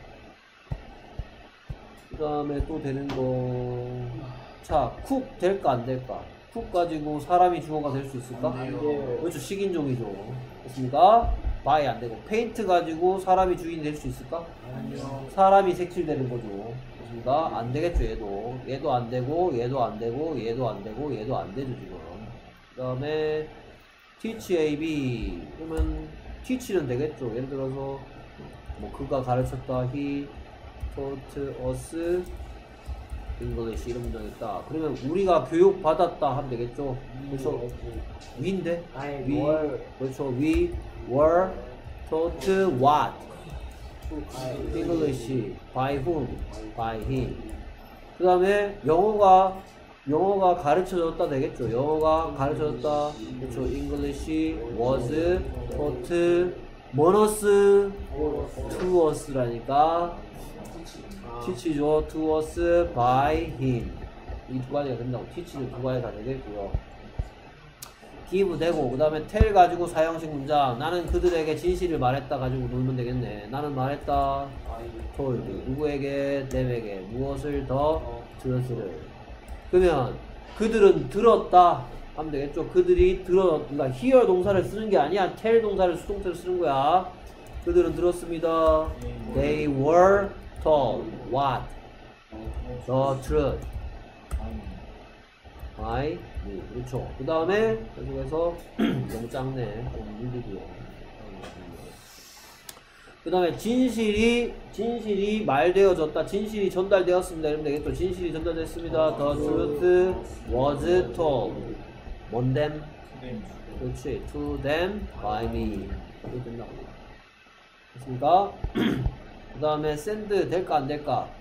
S1: 그 다음에 또 되는 거. 자, 쿡 될까 안 될까? 쿡 가지고 사람이 주어가 될 수 있을까?
S3: 안 돼요.
S1: 그렇죠. 식인종이죠. 됐습니까? 바이 안 되고. 페인트 가지고 사람이 주인이 될 수 있을까?
S3: 아니요.
S1: 사람이 색칠되는 거죠. 됐습니까? 안 되겠죠, 얘도. 얘도 안 되고, 얘도 안 되고, 얘도 안 되고, 얘도 안 되죠, 지금. 그 다음에, teach A, B. 그러면, teach는 되겠죠. 예를 들어서, 뭐, 그가 가르쳤다, he taught us English 이런 문장 있다. 그러면 우리가 교육 받았다 하면 되겠죠. 그렇죠. we인데,
S2: I
S1: we,
S2: were
S1: 그렇죠. we were taught what?
S2: I
S1: English by whom? by him. 그 다음에 영어가 영어가 가르쳐졌다 되겠죠. 영어가 가르쳐졌다. 그렇죠. English was taught bonus to us라니까 teach죠. to us by him. 이 두 가지가 된다고. teach는 두 가지 다 되겠고요. give 되고 그 다음에 tell 가지고 사형식 문장. 나는 그들에게 진실을 말했다 가지고 놀면 되겠네. 나는 말했다. told. 누구에게? them에게. 무엇을 더? 들었을. 그러면 그들은 들었다 하면 되겠죠. 그들이 들었. 그러니까 hear 동사를 쓰는 게 아니야. tell 동사를 수동태로 쓰는 거야. 그들은 들었습니다. They were told what? The truth. by me. 그렇죠. 그 다음에 계속해서 너무 작네. 좀 밀리고요. 그 다음에 진실이 진실이 말되어졌다. 진실이 전달되었습니다. 이러면 되겠죠. 진실이 전달됐습니다. The truth was told. 뭔 them? 그렇지. To them by me. 이렇게 된다고. 됐습니까? 그 다음에 send 될까 안 될까?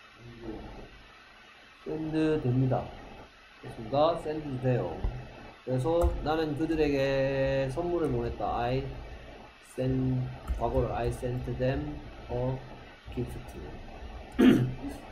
S1: send 됩니다. 됐습니까? send 돼요. 그래서 나는 그들에게 선물을 보냈다. I send 과거를 I sent them a gift.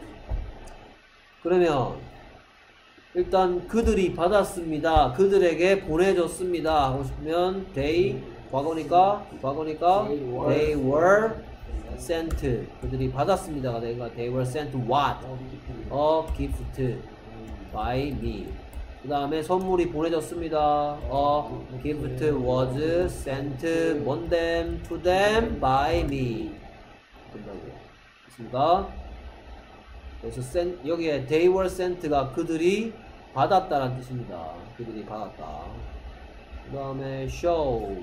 S1: 그러면 일단 그들이 받았습니다. 그들에게 보내줬습니다. 하고 싶으면 they 과거니까 과거니까 they were sent. 그들이 받았습니다가 되니까 they were sent what? A gift by me. 그 다음에 선물이 보내졌습니다. A gift was sent on them to them by me. 된다고. 됐습니까? 그래서 sent, 여기에 they were sent가 그들이 받았다라는 뜻입니다. 그들이 받았다. 그 다음에 show.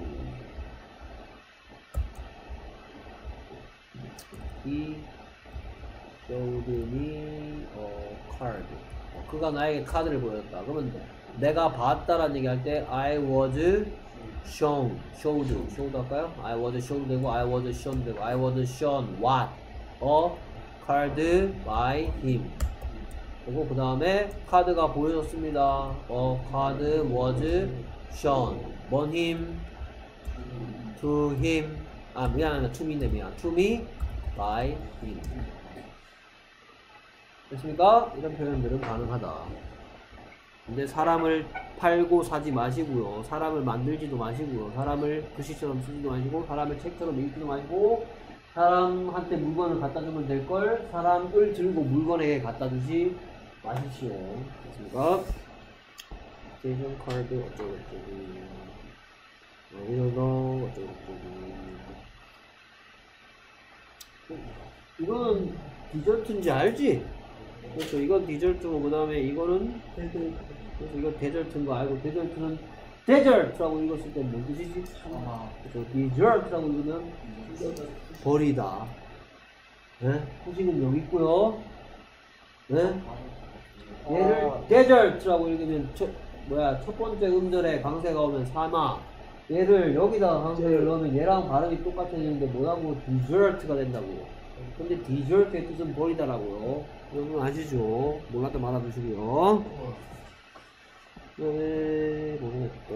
S1: He showed me a card. 어, 그가 나에게 카드를 보여줬다. 그러면 내가 봤다라는 얘기 할 때 I was shown, showed, showed 할까요? I was showed 되고 I was shown 되고 I was shown what? A card by him. 그리고 그 다음에 카드가 보여줬습니다. A card was shown on him, to him. 아 미안하다. to me인데 미안. to me by him. 됐습니까? 이런 표현들은 가능하다. 근데 사람을 팔고 사지 마시고요. 사람을 만들지도 마시고요. 사람을 글씨처럼 쓰지도 마시고 사람을 책처럼 읽지도 마시고 사람한테 물건을 갖다 주면 될 걸 사람을 들고 물건에게 갖다 주지 마십시오. 됐습니까? 스테이션 카드 어쩌고 저쩌고 이러고 어쩌고 저쩌고 이거는 디저트인지 알지? 그렇죠. 이건 디저트고 그 다음에 이거는 그래서 이거 데저트인 거 알고 데저트는 데저트라고 읽었을 때 뭔 뜻이지?
S3: 아.
S1: 그렇죠. 디저트라고 읽으면 버리다. 네? 후식은 여기 있고요. 네? 얘를 데저트라고 읽으면 첫, 뭐야 첫 번째 음절에 강세가 오면 사마. 얘를 여기다가 강세를 넣으면 얘랑 발음이 똑같아지는데 뭐라고 디저트가 된다고. 근데 디저트의 뜻은 버리다라고요. 여러분 아시죠? 몰랐다 말아두시고요. 그 다음에 모르겠다.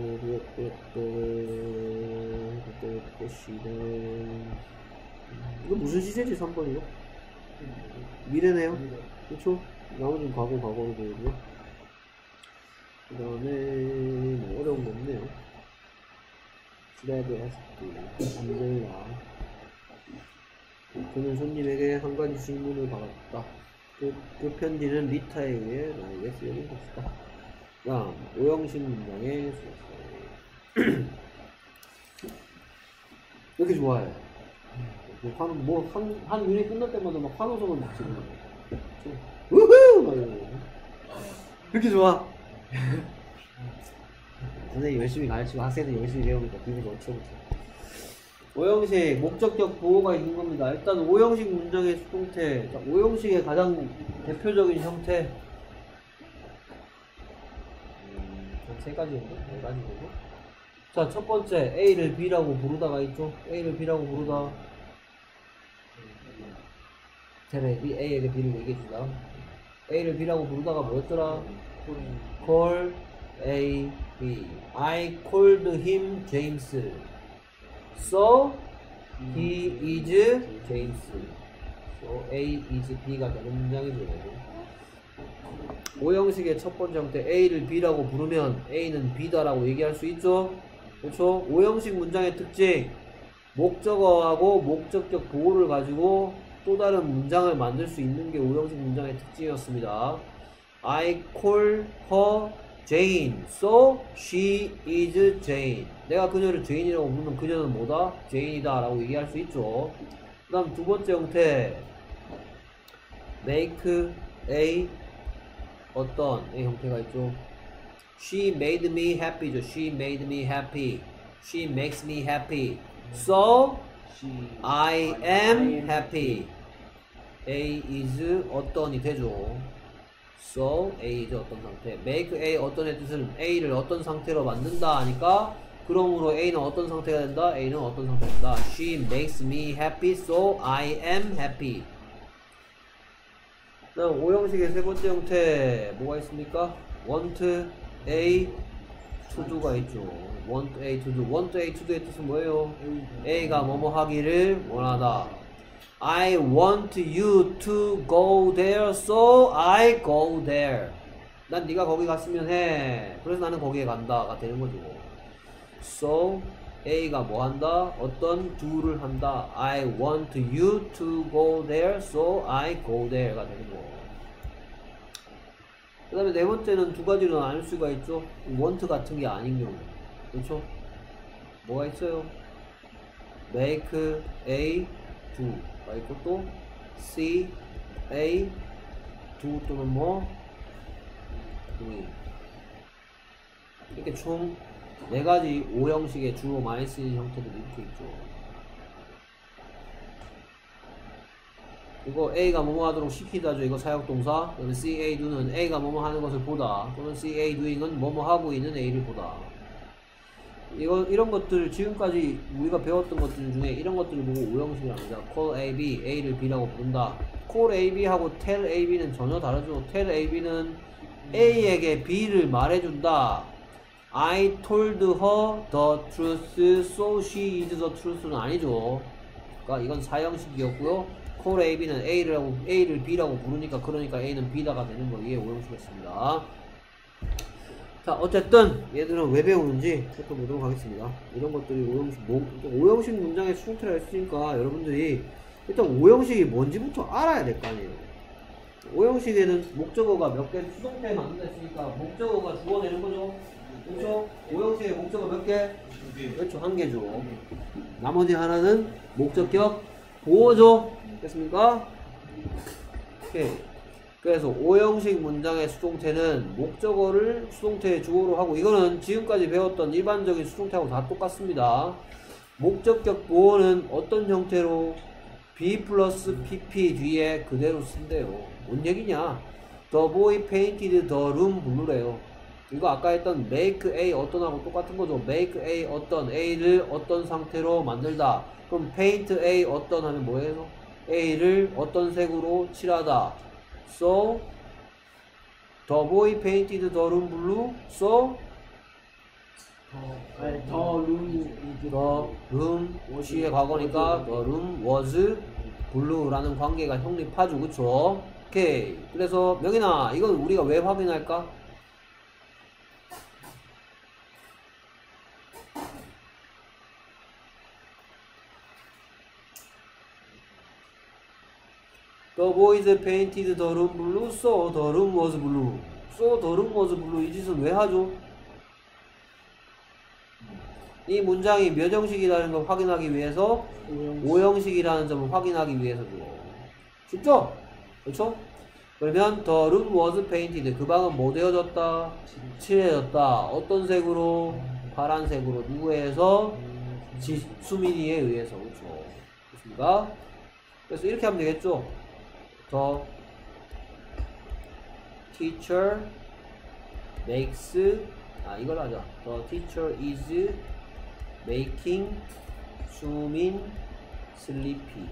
S1: 이거 무슨 시제지? 삼 번이요? 미래네요? 그쵸? 나머지는 과거 과거로 보이고요. 그 다음에 뭐 어려운 거 없네요. 브레드 헤스트 안젤라 그는 손님에게 한 가지 질문을 받았다. 그, 그 편지는 리타에 의해 나에게 쓰여진 것이다. 다음 오형식 문장의 수업 이렇게 좋아해. 한, 뭐, 한, 한 유닛 끝날 때마다 막 환호성을 막 지르는 거야. 우후! 막 이러고. 그렇게 좋아. 선생님 열심히 가르치고 학생들 열심히 배우니까 기분이 좋죠. 오형식, 목적격 보호가 있는 겁니다. 일단 오형식 문장의 수동태. 자, 오형식의 가장 대표적인 형태. 음, 세 가지 정도? 네 가지 정도? 자, 첫 번째, A를 B라고 부르다가 있죠? A를 B라고 부르다. 쟤네 A에게 B를 얘기해주다. A를 B라고 부르다가 뭐였더라? Call A, B. I called him James. So he is James. So A is B가 되는 문장이죠. 오형식의 첫 번째 형태 A를 B라고 부르면 A는 B다라고 얘기할 수 있죠. 그렇죠? 오형식 문장의 특징 목적어하고 목적격 보호를 가지고 또 다른 문장을 만들 수 있는 게 오형식 문장의 특징이었습니다. I call her Jane, so she is Jane. 내가 그녀를 제인이라고 부르면 그녀는 뭐다? 제인이다 라고 얘기할 수 있죠. 그 다음 두 번째 형태 make a 어떤 A 형태가 있죠. She made me happy죠. She made me happy. She makes me happy. So I am happy. A is 어떤이 되죠. So A is 어떤 상태. Make A 어떤의 뜻은 A를 어떤 상태로 만든다 하니까 그러므로 A는 어떤 상태가 된다. A는 어떤 상태가 된다. She makes me happy. So I am happy. 다음 오형식의 세 번째 형태 뭐가 있습니까? Want A to do가 있죠. Want A to do. Want A to do의 뜻은 뭐예요? A가 뭐뭐 하기를 원하다. I want you to go there, so I go there. 난 네가 거기 갔으면 해. 그래서 나는 거기에 간다가 되는 거죠. So A가 뭐 한다? 어떤 do를 한다. I want you to go there, so I go there가 되는 거. 그 다음에 네 번째는 두 가지로 나눌 수가 있죠. want 같은 게 아닌 경우. 그렇죠? 뭐가 있어요? make A do가 있고 또 see A do 또는 뭐 doing. 이렇게 총 네 가지 오형식의 주로 많이 쓰이는 형태들이 이렇게 있죠. 이거 A가 뭐뭐 하도록 시키다죠. 이거 사역동사. 그다음에 see A do는 A가 뭐뭐 하는 것을 보다. 또는 see A doing은 뭐뭐 하고 있는 A를 보다. 이거 이런 것들 지금까지 우리가 배웠던 것들 중에 이런 것들을 보고 오형식이랍니다. call A, B, A를 B라고 부른다. call A, B하고 tell A, B는 전혀 다르죠. tell A, B는 A에게 B를 말해준다. I told her the truth, so she is the truth는 아니죠. 그러니까 이건 사형식이었고요. call A, B는 A를 하고 A를 B라고 부르니까 그러니까 A는 B다가 되는 거. 이게 오형식이었습니다. 자, 어쨌든 얘들은 왜 배우는지 살펴보도록 하겠습니다. 이런 것들이 오형식, 뭐, 오형식 문장의 수동태라 했으니까 여러분들이 일단 오형식이 뭔지부터 알아야 될 거 아니에요. 오형식에는 목적어가 몇 개, 수동태에 만든다 했으니까 목적어가 주어내는 거죠. 그렇죠? 오형식의 목적어 몇 개? 그렇죠, 한 개죠. 나머지 하나는 목적격 보호죠. 됐습니까? 오케이. 그래서 오형식 문장의 수동태는 목적어를 수동태의 주어로 하고, 이거는 지금까지 배웠던 일반적인 수동태하고 다 똑같습니다. 목적격 보호는 어떤 형태로? be 플러스 pp 뒤에 그대로 쓴대요. 뭔 얘기냐? The boy painted the room blue래요. 이거 아까 했던 make A 어떤하고 똑같은 거죠. make A 어떤, A를 어떤 상태로 만들다. 그럼 paint A 어떤 하면 뭐예요? A를 어떤 색으로 칠하다. So the boy painted the room blue. So
S2: 아니 더 룸이
S1: the room 시의 과거니까 the room was blue라는 관계가 형립하죠. 그쵸? 오케이. 그래서 명인아, 이건 우리가 왜 확인할까? The boys painted the room blue, so the room was blue. So the room was blue. 이 짓은 왜 하죠? 이 문장이 몇 형식이라는 걸 확인하기 위해서 오형식이라는 점을 확인하기 위해서죠. 쉽죠? 그렇죠? 그러면 the room was painted. 그 방은 뭐 되어졌다? 칠해졌다. 어떤 색으로? 파란색으로. 누구에 의해서? 지, 수민이에 의해서. 그렇죠? 됐습니까? 그래서 이렇게 하면 되겠죠? The teacher makes 아 이걸 하자. The teacher is making 수민 sleepy.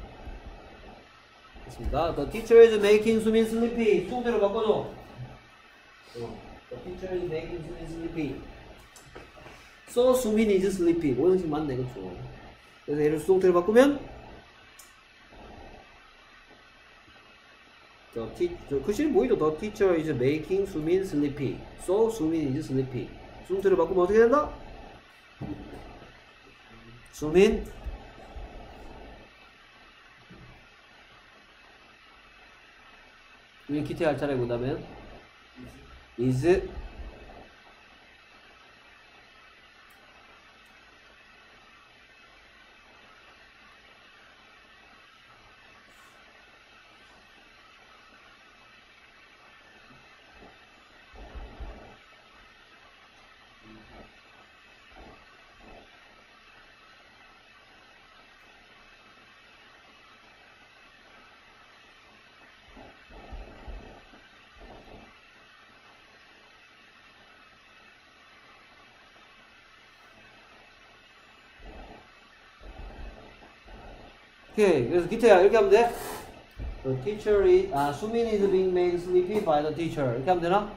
S1: 됐습니다. The teacher is making 수민 sleepy. 수동태로 바꿔줘. The teacher is making 수민 sleepy. So 수민 is sleepy. 오형식 맞네, 그쵸? 그래서 얘를 수동태로 바꾸면 The teacher, 글씨는 보이죠? The teacher is making 수민 sleepy. So 수민 is sleepy. 수동태로 바꾸면 어떻게 된다? 수민 우리 기태 할 차례 보다면 is 오케이. 그래서 기태야 이렇게 하면 돼. The teacher is 아 수민 is being made sleepy by the teacher. 이렇게 하면 되나?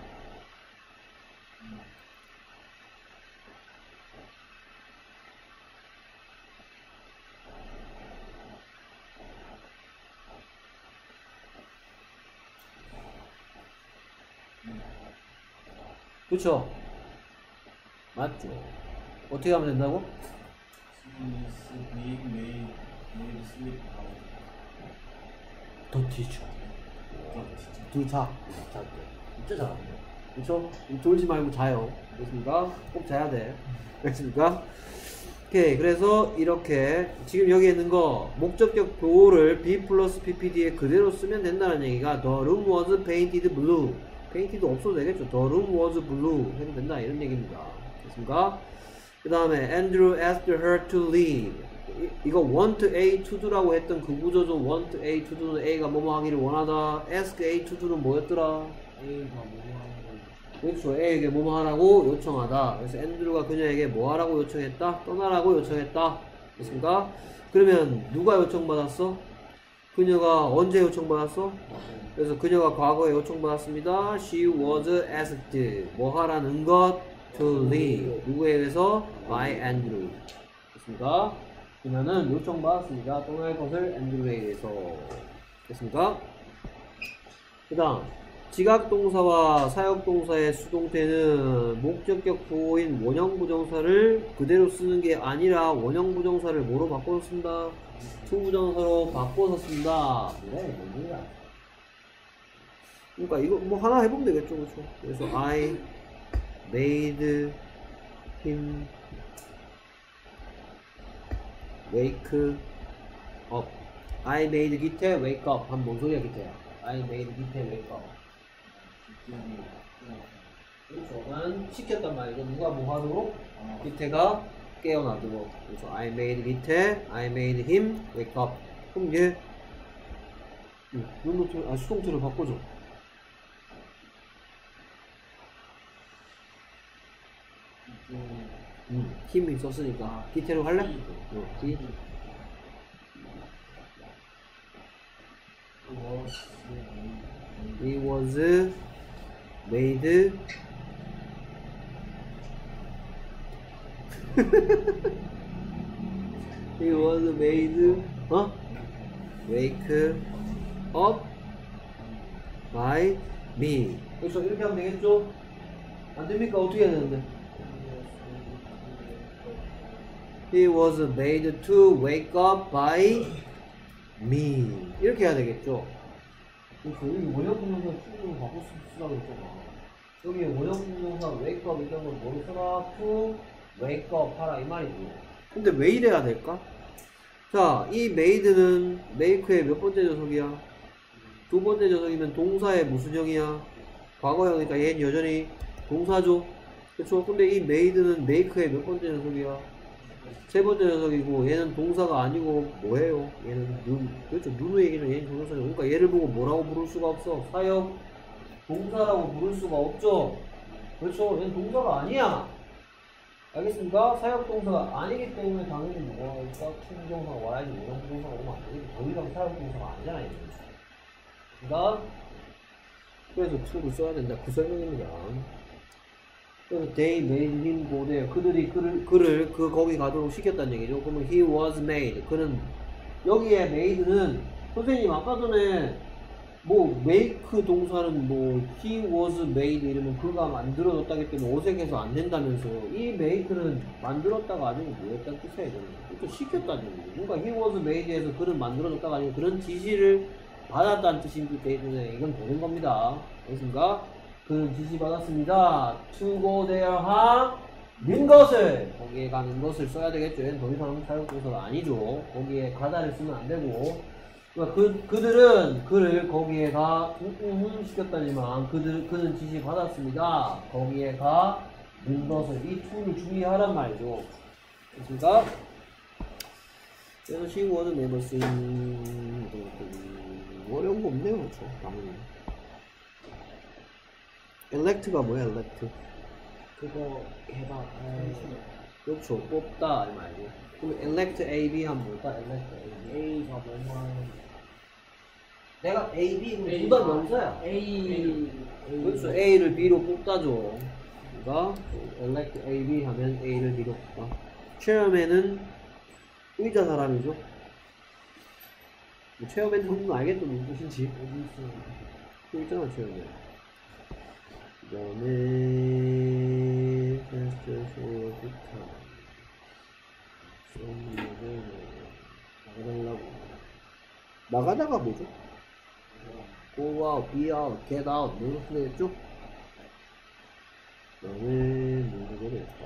S1: 그쵸? 맞죠? 어떻게 하면 된다고?
S3: is being made made sleep out.
S1: The teacher. 둘 자. 자, 진짜 잘하네. 그쵸? 졸지 말고 자요. 그렇습니까? 꼭 자야 돼. 그렇습니까? 오케이. 그래서 이렇게 지금 여기 있는 거 목적격 보호를 B 플러스 피피디에 그대로 쓰면 된다는 얘기가 The room was painted blue. painted 없어도 되겠죠. The room was blue 해도 된다 이런 얘기입니다. 됐습니까? 그 다음에 Andrew asked her to leave. 이, 이거 want A to do라고 했던 그 구조죠. want A to do는 A가 뭐뭐 하기를 원하다. ask A to do는 뭐였더라?
S2: A가 뭐뭐 하는 거.
S1: 그렇죠. A에게 뭐뭐 하라고 요청하다. 그래서 앤드루가 그녀에게 뭐 하라고 요청했다? 떠나라고 요청했다. 됐습니까? 그러면 누가 요청받았어? 그녀가 언제 요청받았어? 그래서 그녀가 과거에 요청받았습니다. She was asked 뭐 하라는 것? To leave 누구에 의해서? By Andrew. 됐습니까? 그녀는 요청받았습니다. 떠날 것을 앤드루에 의해서. 됐습니까? 그 다음 지각동사와 사역동사의 수동태는 목적격 보호인 원형부정사를 그대로 쓰는 게 아니라 원형부정사를 뭐로 바꿔서 쓴다? 투부정사로 바꿔서 쓴다. 그래, 뭔 소리야. 그러니까 이거 뭐 하나 해보면 되겠죠, 그렇죠? 그래서 I made him wake up. I made 기태 wake up. 한 뭔 소리야, 기태야? I made 기태 wake up. 그렇죠. 난 시켰단 말이죠. 누가 뭐 하도록? 기태가 깨어나도록. 그래서 I made 기태, I made him wake up. 그럼 얘 응, 눈노트, 아, 수동태를 바꿔줘. 응, 힘이 썼으니까 기태로 할래? 응, 기. He was made He was made 어? wake up by me. 그래서 이렇게 하면 되겠죠? 안 됩니까? 어떻게 해야 되는데? He was made to wake up by me. 이렇게 해야 되겠죠? 그래서 여기 원형분명사 true로 바꿔 쓰라고 했잖아. 여기 원형분명사 wake up 이런 걸 뭐로 써라? to wake up 하라 이 말이죠. 근데 왜 이래야 될까? 자, 이 made는 make의 몇 번째 녀석이야? 두 번째 녀석이면 동사의 무슨 형이야? 과거형이니까 얘는 여전히 동사죠. 그쵸? 근데 이 made는 make의 몇 번째 녀석이야? 세 번째 녀석이고 얘는 동사가 아니고 뭐예요? 얘는 눈. 그렇죠. 눈의 얘기는 얘는 동사죠. 그러니까 얘를 보고 뭐라고 부를 수가 없어. 사역 동사라고 부를 수가 없죠. 그렇죠. 얘는 동사가 아니야. 알겠습니까? 사역 동사가 아니기 때문에 당연히 뭐가 있까? 충동사가 와야지 원형 동사가 오면 안 되지. 더 이상 사역 동사가 아니잖아요. 그러니까 그래서 to를 써야 된다. 그 설명입니다. 그래서 they made him go there. 그들이 그를, 그를 그 거기 가도록 시켰다는 얘기죠. 그러면 he was made. 그는 여기에 made는 선생님 아까 전에 뭐 make 동사는 뭐 he was made 이러면 그가 만들어졌다기 때문에 어색해서 안 된다면서요. 이 make는 만들었다가 아니고 뭐였다는 뜻이에요. 그러니까 시켰다는 얘기죠. 그러니까 he was made에서 그는 만들어졌다가 아니고 그런 지시를 받았다는 뜻이기 때문에 이건 되는 겁니다. 알겠습니까? 그는 지시 받았습니다. to go there 하는 것을 거기에 가는 것을 써야 되겠죠. 얘는 더 이상 사용동사가 아니죠. 거기에 가다를 쓰면 안 되고. 그러니까 그, 그들은 그를 거기에 가 음, 음, 시켰다지만 그들, 그는 지시 받았습니다. 거기에 가는 것을 이 to를 주의하란 말이죠. 됐습니까? 그래서 시구어는 never seen 어려운 거 없네요. 그렇죠. 당연히. elect가 뭐야? elect
S2: 그거 개발.
S1: 그렇죠. 뽑다 이 말이죠. 그럼 elect A, B 하면 뭘까? elect A, B.
S2: A가 뭐만.
S1: 내가 A, B 그럼 둘 다 명사야.
S2: A.
S1: 그렇죠. A를 B로 뽑다죠. 그러니까 elect A, B 하면 A를 B로 뽑다. chairman은 의자 사람이죠. 뭐 체어맨 정도는 알겠죠. 무슨 뜻인지.
S2: 어디 있어?
S1: 또 있잖아, 체어맨. 그 다음에 gesture for good time. 나가달라고. 나가다가 뭐죠? go out, be out, get out 뭐 이렇게 되겠죠? 그 다음에 뭐가 되겠다.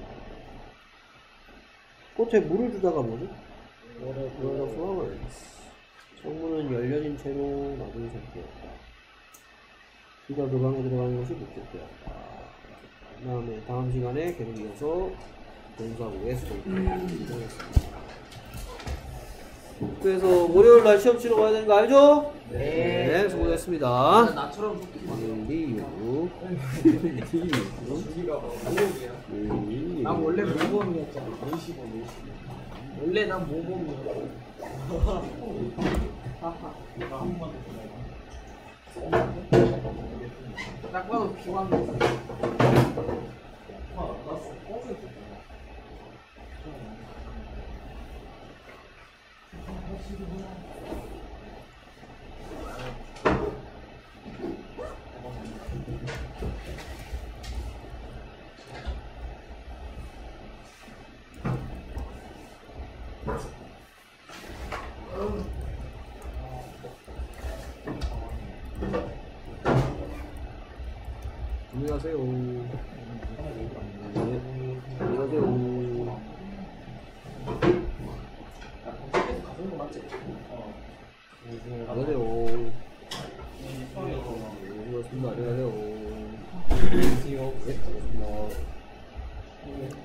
S1: 꽃에 물을 주다가 뭐죠?
S2: Water
S1: Water flowers. 성문은 열려진 채로 놔둔 상태였다. 비가 그 방에 들어가는 것이 목격되었다. 그 다음에 다음 시간에 계속 이어서 동사고 예수 동사고 그래서 월요일날 시험 치러 가야 되는 거 알죠?
S2: 네.
S1: 네, 수고했습니다.
S2: 나처럼
S1: 리유 리유
S2: 난 원래 모범이었잖아. 원래 난 모범이었어. 딱 봐도 비관됐어.
S1: 안녕하세요. 네, 안녕하세요. 안녕하세요. 반갑습니다. 안녕하세요. 네, 반갑습니다.